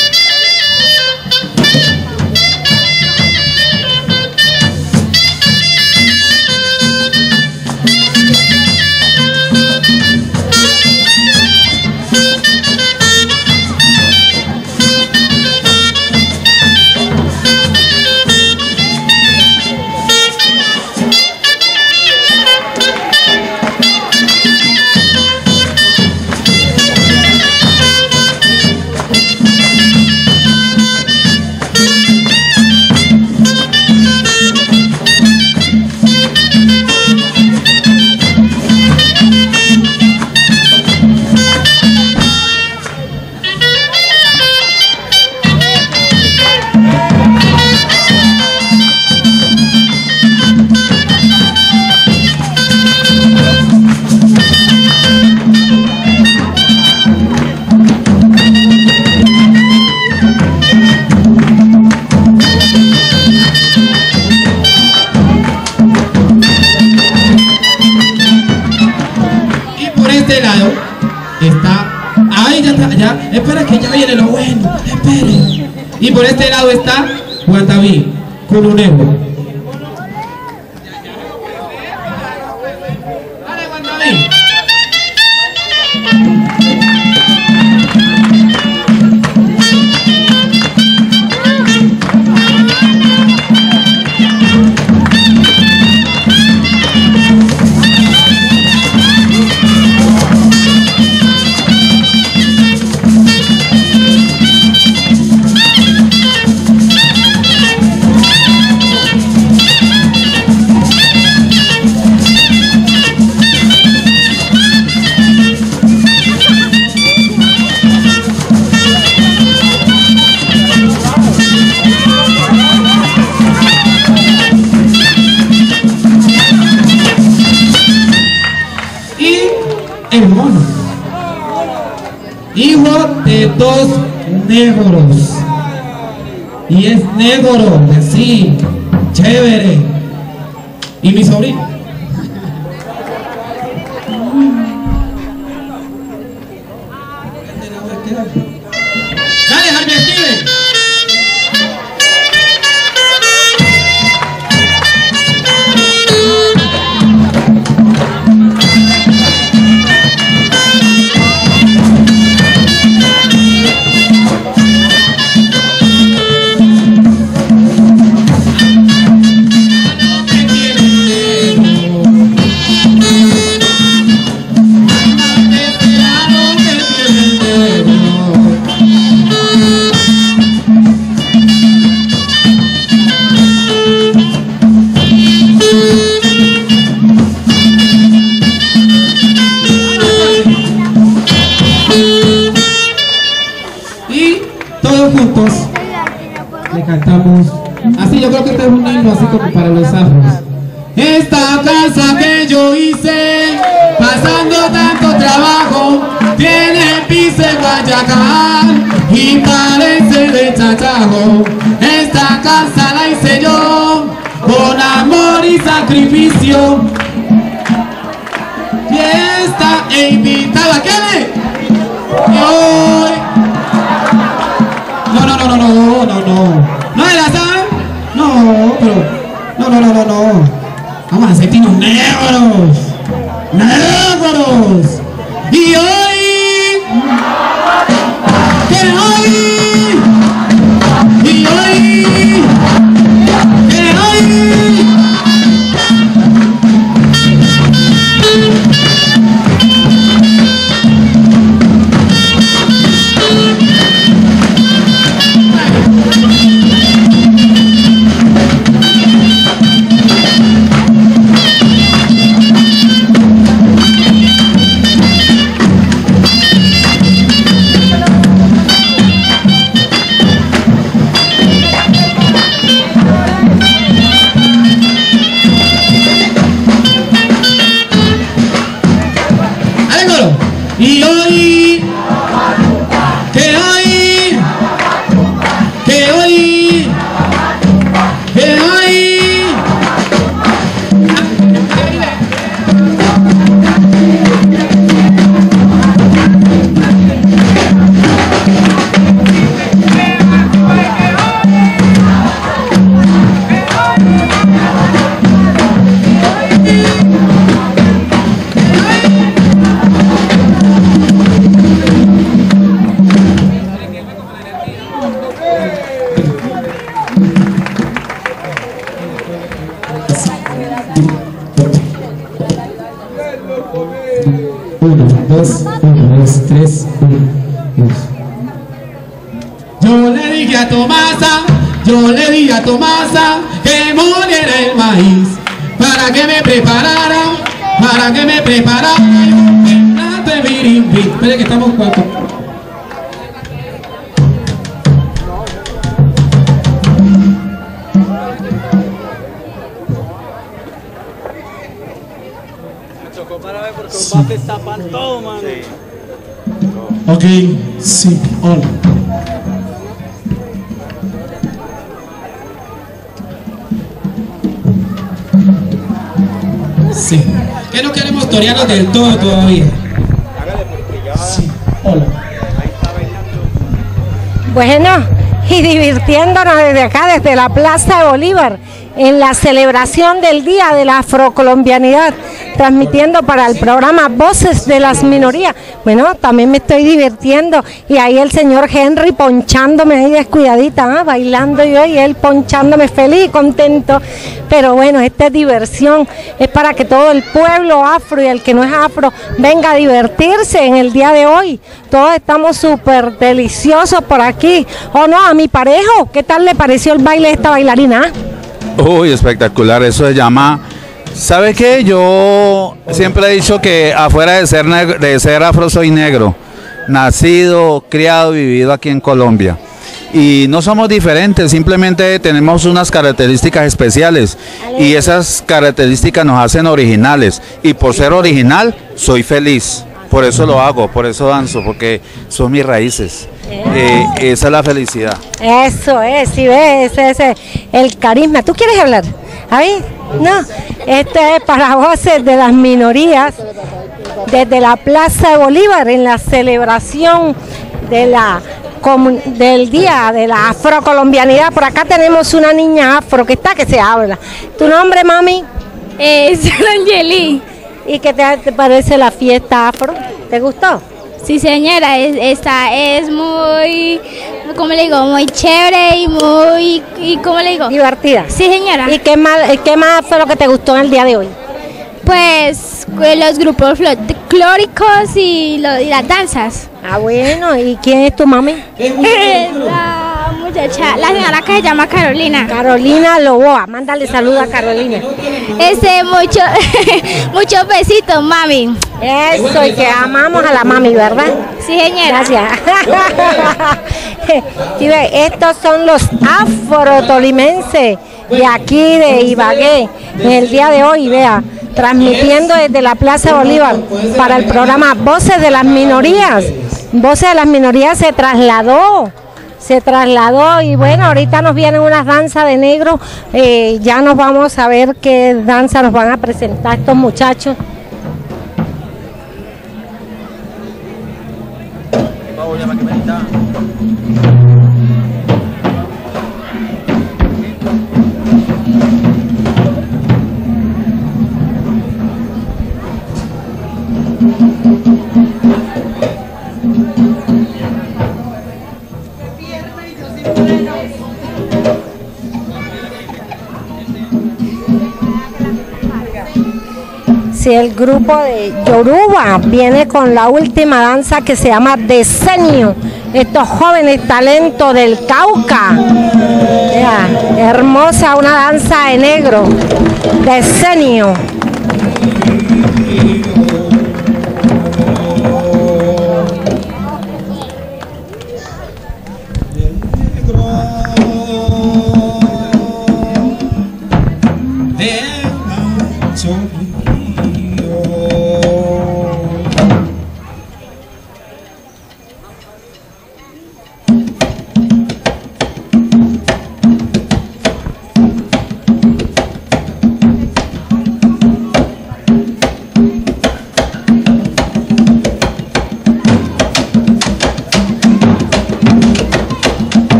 Espera que ya viene lo bueno, espere. Y por este lado está Guataví, con un euro. Dale, Guataví. El mono, hijo de dos negros, y es negro, sí, chévere, y mi sobrino. Dale, Jaime, escribe. Juntos le cantamos así. Yo creo que este es un himno así como para los afros. Esta casa que yo hice pasando tanto trabajo tiene piso en Guayacán y parece de Chachajo. Esta casa la hice yo con amor y sacrificio. Fiesta e invitado a Kelly. ¿No era esa? No, pero... No. Vamos a sentirnos negros. ¡Negros! Y hoy... ¡Que hoy! Y hoy... ¡Que hoy! 2, 1, 2, 3, 1, 2. Yo le dije a Tomasa, que moliera el maíz para que me preparara un plato de birimbí. Espera que estamos cuatro. Ok, sí, hola. Sí. Que no queremos torearnos del todo todavía. Sí, hola. Bueno, y divirtiéndonos desde acá, desde la Plaza de Bolívar, en la celebración del Día de la Afrocolombianidad, transmitiendo para el programa Voces de las Minorías. Bueno, también me estoy divirtiendo, y ahí el señor Henry ponchándome ahí descuidadita, bailando yo y él ponchándome feliz y contento. Pero bueno, esta es diversión, es para que todo el pueblo afro y el que no es afro venga a divertirse en el día de hoy. Todos estamos súper deliciosos por aquí. ¿O no? A mi parejo, ¿qué tal le pareció el baile de esta bailarina? Uy, espectacular, eso se llama... ¿Sabe qué? Yo siempre he dicho que afuera de ser afro soy negro, nacido, criado, vivido aquí en Colombia. Y no somos diferentes, simplemente tenemos unas características especiales y esas características nos hacen originales. Y por ser original, soy feliz. Por eso lo hago, por eso danzo, porque son mis raíces. Esa es la felicidad. Eso es, si ves, ese es el carisma. ¿Tú quieres hablar? ¿Ahí? No, esto es para Voces de las Minorías, desde la Plaza de Bolívar, en la celebración del Día de la Afrocolombianidad. Por acá tenemos una niña afro que se habla. ¿Tu nombre, mami? Angeli. ¿Y qué te parece la fiesta afro? ¿Te gustó? Sí, señora, esta es muy, ¿cómo le digo? Muy chévere y muy, ¿cómo le digo? Divertida. Sí, señora. ¿Y qué más fue lo que te gustó en el día de hoy? Pues los grupos folclóricos y las danzas. Ah, bueno, ¿y quién es tu mami? La muchacha, la señora que se llama Carolina. Carolina Loboa, mándale saludo a Carolina. Muchos besitos, mami. Eso, y que amamos a la mami, ¿verdad? Sí, señora. Gracias. Sí, estos son los afrotolimenses de aquí de Ibagué, en el día de hoy, vea, transmitiendo desde la Plaza de Bolívar para el programa Voces de las Minorías. Voces de las Minorías se trasladó y bueno, ahorita nos vienen unas danzas de negro, ya nos vamos a ver qué danza nos van a presentar estos muchachos. Si el grupo de Yoruba viene con la última danza que se llama Decenio, estos jóvenes talentos del Cauca. Mira, hermosa, una danza de negro, Decenio.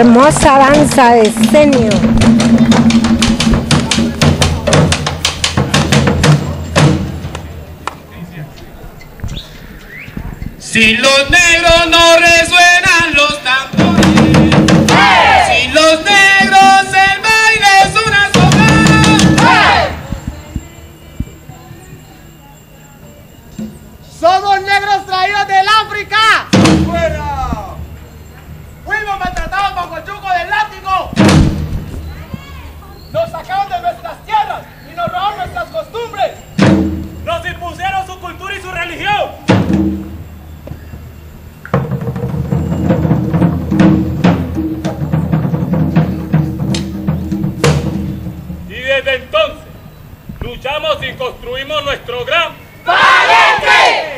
hermosa danza de Senio. Si los negros no resuenan los tambores, si los negros el baile es una soga. ¡Somos negros traídos del África! ¡Fuera! ¡Fuimos maltratados bajo el yugo del látigo! ¡Nos sacaron de nuestras tierras y nos robaron nuestras costumbres! ¡Nos impusieron su cultura y su religión! Y desde entonces luchamos y construimos nuestro gran ¡Palenque!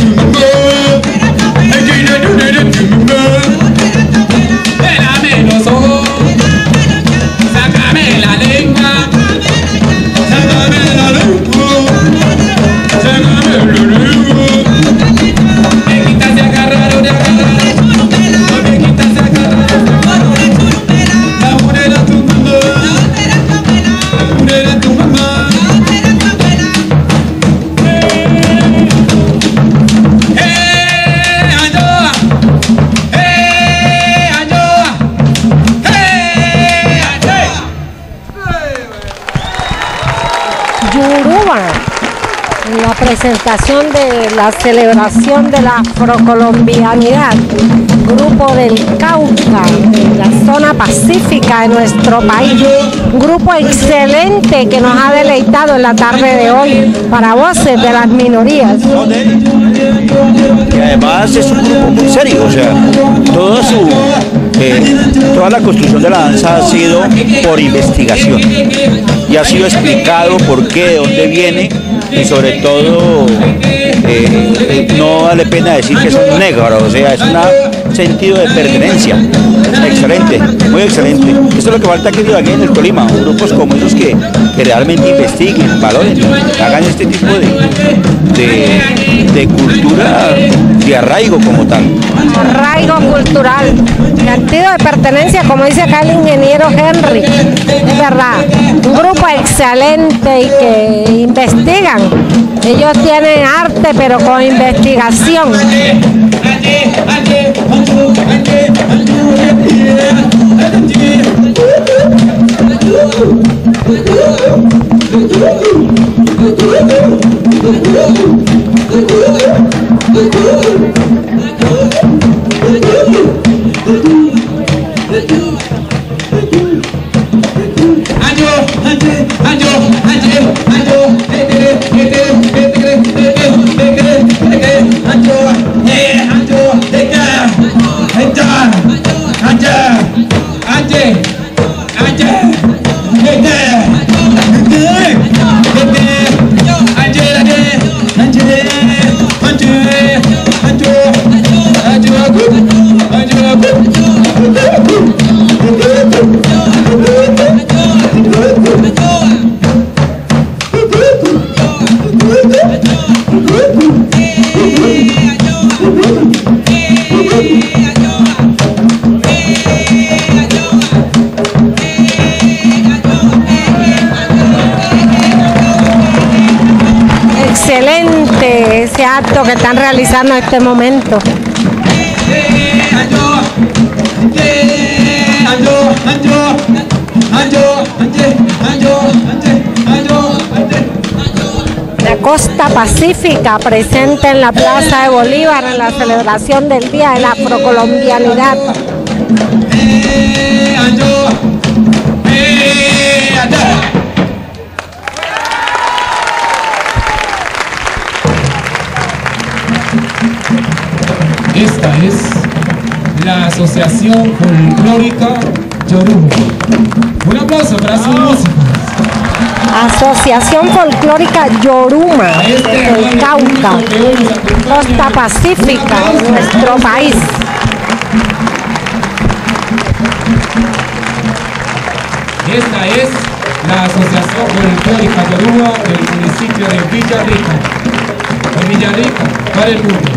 Los presentación de la celebración de la afrocolombianidad, grupo del Cauca, de la zona pacífica de nuestro país. Un grupo excelente que nos ha deleitado en la tarde de hoy para voces de las minorías. Y además es un grupo muy serio, o sea, toda la construcción de la danza ha sido por investigación y ha sido explicado por qué, de dónde viene y sobre todo no vale pena decir que son negros, o sea, es un sentido de pertenencia. Excelente, muy excelente. Esto es lo que falta aquí en el Tolima, grupos como esos que realmente investiguen, valoren, hagan este tipo de cultura de arraigo como tal. Arraigo cultural, sentido de pertenencia, como dice acá el ingeniero Henry, es verdad, un grupo excelente y que investigan. Ellos tienen arte pero con investigación. Excelente ese acto que están realizando en este momento. La costa pacífica presente en la Plaza de Bolívar en la celebración del Día de la Afrocolombianidad. Esta es la Asociación Folclórica Yoruma. Un aplauso para sus músicos. Asociación Folclórica Yoruma desde el Cauca, costa pacífica de nuestro país. Esta es la Asociación Folclórica Yoruma del municipio de Villarrica. De Villarrica para el mundo.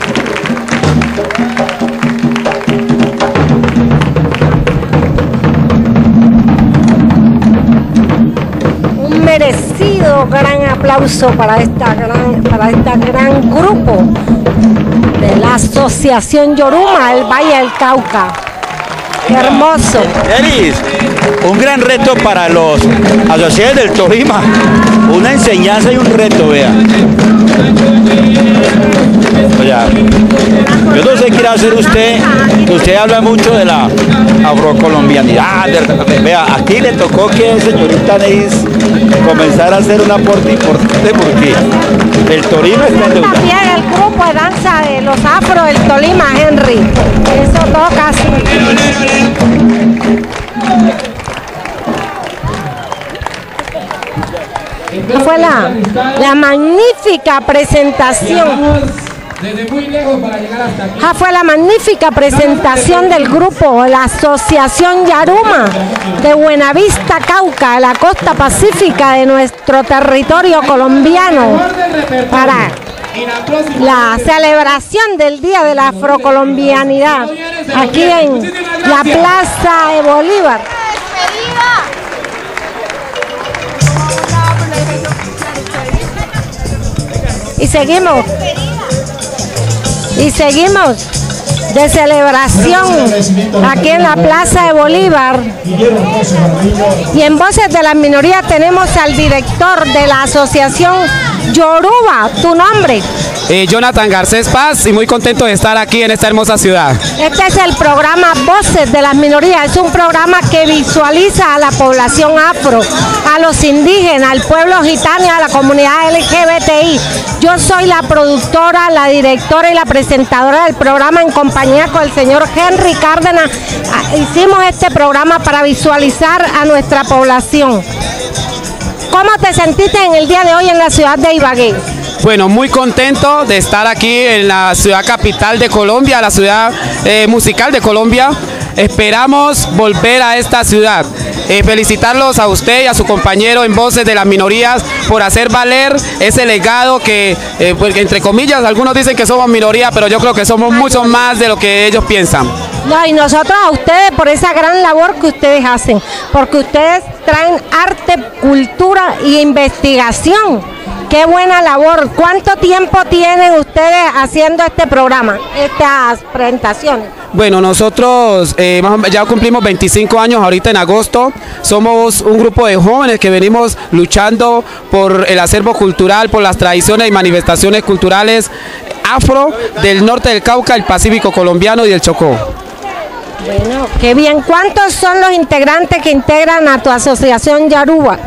Un merecido gran aplauso para este gran grupo de la Asociación Yoruma del Valle del Cauca. ¡Qué hermoso! Elis, un gran reto para los asociados del Tolima, una enseñanza y un reto, vea. Oye, yo no sé qué quiere hacer usted habla mucho de la afrocolombianidad, vea, aquí le tocó que señorita Neis comenzar a hacer un aporte importante porque el Tolima está en deuda. También el grupo de danza de los afro del Tolima, Henry, eso toca así. Fue la magnífica presentación. Desde muy lejos para llegar hasta aquí. Fue la magnífica presentación del grupo, la Asociación Yoruma de Buenavista, Cauca, de la costa pacífica de nuestro territorio colombiano, para la celebración del Día de la Afrocolombianidad aquí en la Plaza de Bolívar. Y seguimos de celebración aquí en la Plaza de Bolívar. Y en Voces de las Minorías tenemos al director de la Asociación Yoruba, tu nombre. Jonathan Garcés Paz, y muy contento de estar aquí en esta hermosa ciudad. Este es el programa Voces de las Minorías. Es un programa que visualiza a la población afro, a los indígenas, al pueblo gitano y a la comunidad LGBTI. Yo soy la productora, la directora y la presentadora del programa en compañía con el señor Henry Cárdenas. Hicimos este programa para visualizar a nuestra población. ¿Cómo te sentiste en el día de hoy en la ciudad de Ibagué? Bueno, muy contento de estar aquí en la ciudad capital de Colombia, la ciudad musical de Colombia. Esperamos volver a esta ciudad. Felicitarlos a usted y a su compañero en Voces de las Minorías por hacer valer ese legado que, pues, entre comillas, algunos dicen que somos minoría, pero yo creo que somos mucho más de lo que ellos piensan. No, y nosotros a ustedes por esa gran labor que ustedes hacen, porque ustedes traen arte, cultura y investigación. ¡Qué buena labor! ¿Cuánto tiempo tienen ustedes haciendo este programa, estas presentaciones? Bueno, nosotros ya cumplimos 25 años ahorita en agosto. Somos un grupo de jóvenes que venimos luchando por el acervo cultural, por las tradiciones y manifestaciones culturales afro del norte del Cauca, el Pacífico colombiano y el Chocó. Bueno, qué bien. ¿Cuántos son los integrantes que integran a tu asociación Yoruba?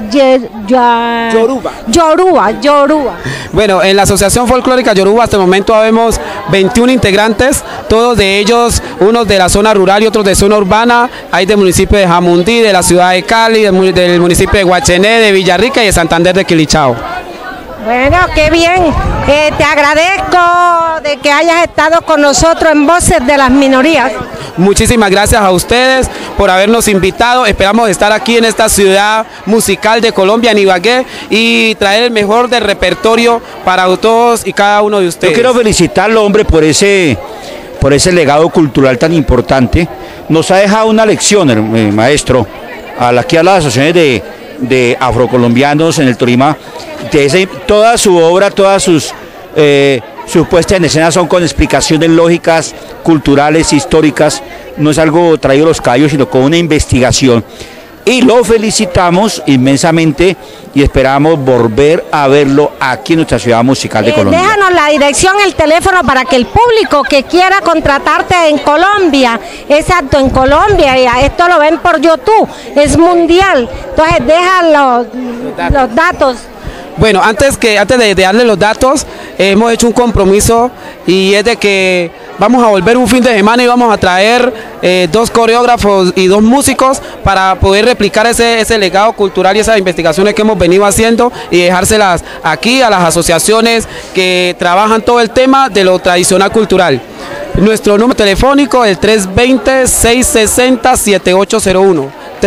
Yoruba. Bueno, en la Asociación Folclórica Yoruba hasta el momento habemos 21 integrantes, todos de ellos, unos de la zona rural y otros de zona urbana. Hay del municipio de Jamundí, de la ciudad de Cali, del municipio de Guachené, de Villarrica y de Santander de Quilichao. Bueno, qué bien. Te agradezco de que hayas estado con nosotros en Voces de las Minorías. Muchísimas gracias a ustedes por habernos invitado. Esperamos estar aquí en esta ciudad musical de Colombia, en Ibagué, y traer el mejor del repertorio para todos y cada uno de ustedes. Yo quiero felicitarlo, hombre, por ese legado cultural tan importante. Nos ha dejado una lección, maestro, aquí a las asociaciones de afrocolombianos en el Tolima. Toda su obra, todas sus puestas en escena son con explicaciones lógicas, culturales, históricas. No es algo traído a los callos, sino con una investigación. Y lo felicitamos inmensamente y esperamos volver a verlo aquí en nuestra ciudad musical de Colombia. Déjanos la dirección, el teléfono para que el público que quiera contratarte en Colombia, exacto, en Colombia, y esto lo ven por YouTube, es mundial. Entonces deja los datos. Bueno, antes de darle los datos, hemos hecho un compromiso y es de que vamos a volver un fin de semana y vamos a traer 2 coreógrafos y 2 músicos para poder replicar ese legado cultural y esas investigaciones que hemos venido haciendo y dejárselas aquí a las asociaciones que trabajan todo el tema de lo tradicional cultural. Nuestro número telefónico es el 320-660-7801.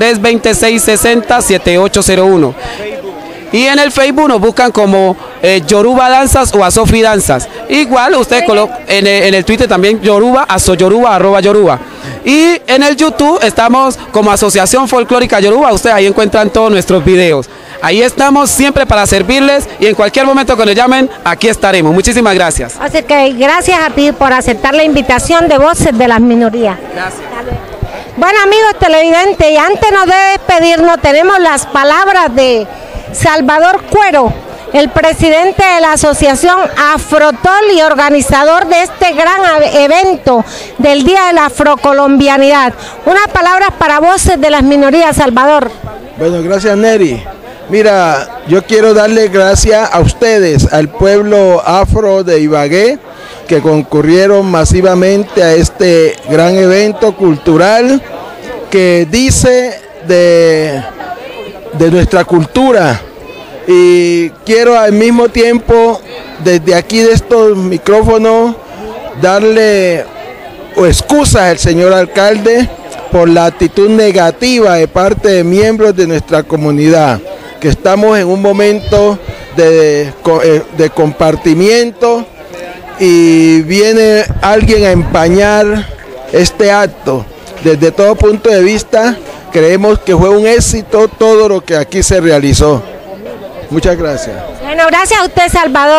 320-660-7801. Y en el Facebook nos buscan como Yoruba Danzas o Asofi Danzas. Igual ustedes colocan en el Twitter también Yoruba, Asoyoruba, @Yoruba. Y en el YouTube estamos como Asociación Folclórica Yoruba. Ustedes ahí encuentran todos nuestros videos. Ahí estamos siempre para servirles y en cualquier momento que nos llamen, aquí estaremos. Muchísimas gracias. Así que gracias a ti por aceptar la invitación de Voces de las Minorías. Gracias. Bueno, amigos televidentes, y antes de despedirnos tenemos las palabras de Salvador Cuero, el presidente de la Asociación Afrotol y organizador de este gran evento del Día de la Afrocolombianidad. Unas palabras para Voces de las Minorías, Salvador. Bueno, gracias, Neri. Mira, yo quiero darle gracias a ustedes, al pueblo afro de Ibagué, que concurrieron masivamente a este gran evento cultural que dice de nuestra cultura. Y quiero al mismo tiempo, desde aquí de estos micrófonos, darle excusas al señor alcalde por la actitud negativa de parte de miembros de nuestra comunidad, que estamos en un momento de compartimiento y viene alguien a empañar este acto. Desde todo punto de vista, creemos que fue un éxito todo lo que aquí se realizó. Muchas gracias. Bueno, gracias a usted, Salvador.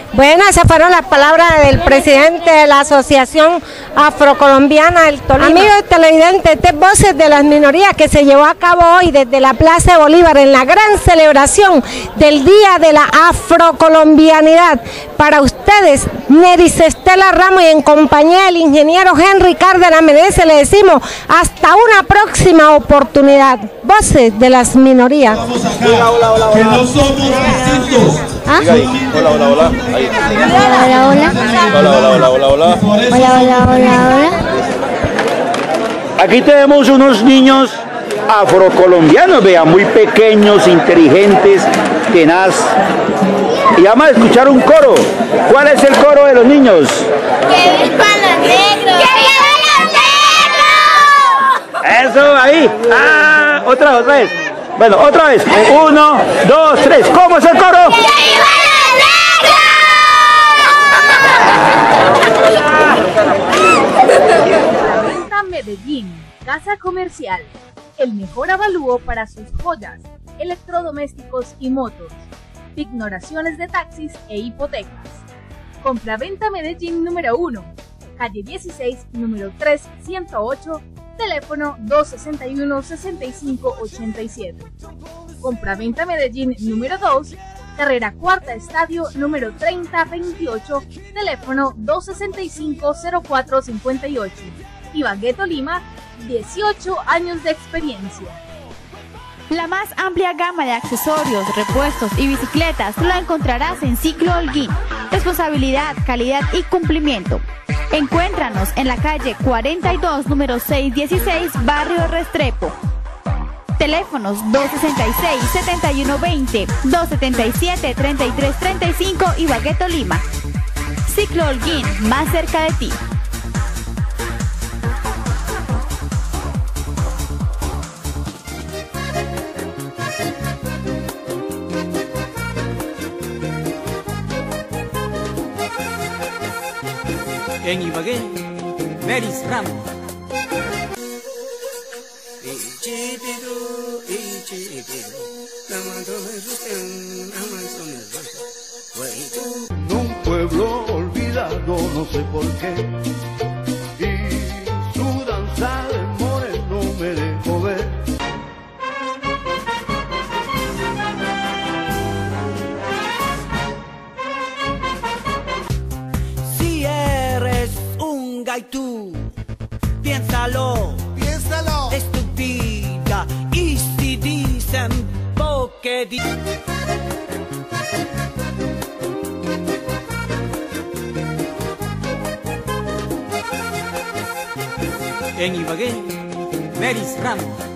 Bueno, esas fueron las palabras del presidente de la Asociación Afrocolombiana del Tolima. Amigos televidentes, estas voces de las minorías que se llevó a cabo hoy desde la Plaza de Bolívar en la gran celebración del Día de la Afrocolombianidad. Para ustedes, Neris Estela Ramos, y en compañía del ingeniero Henry Cárdenas Meneses, le decimos hasta una próxima oportunidad. Voces de las minorías. Hola. Que no somos distintos. Diga ahí. Hola. Ahí. Hola. Aquí tenemos unos niños afrocolombianos, vean, muy pequeños, inteligentes, tenaz. Y vamos a escuchar un coro. ¿Cuál es el coro de los niños? ¡Que vivan los negros! ¡Que vivan los negros! Eso, ahí. Ah, otra vez. Bueno, otra vez. 1, 2, 3. ¿Cómo es el coro? ¡Que vivan Venta Medellín, Casa Comercial. El mejor avalúo para sus joyas, electrodomésticos y motos. Ignoraciones de taxis e hipotecas. Compra-venta Medellín número 1, calle 16, número 3108, teléfono 261-6587. Compra-venta Medellín número 2, carrera Cuarta Estadio, número 3028, teléfono 265-0458. Ibagué, Tolima, 18 años de experiencia. La más amplia gama de accesorios, repuestos y bicicletas la encontrarás en Ciclo Holguín. Responsabilidad, calidad y cumplimiento. Encuéntranos en la calle 42, número 616, Barrio Restrepo. Teléfonos 266-7120, 277-3335, Ibagué, Tolima. Ciclo Holguín, más cerca de ti. En Ibagué, Neris Ramos. En un pueblo olvidado, no sé por qué, y su danza de moreno me dejó ver. Si eres un gaitú, piénsalo, es tu vida. Y si dicen porque en Ibagué, Neris Ramos.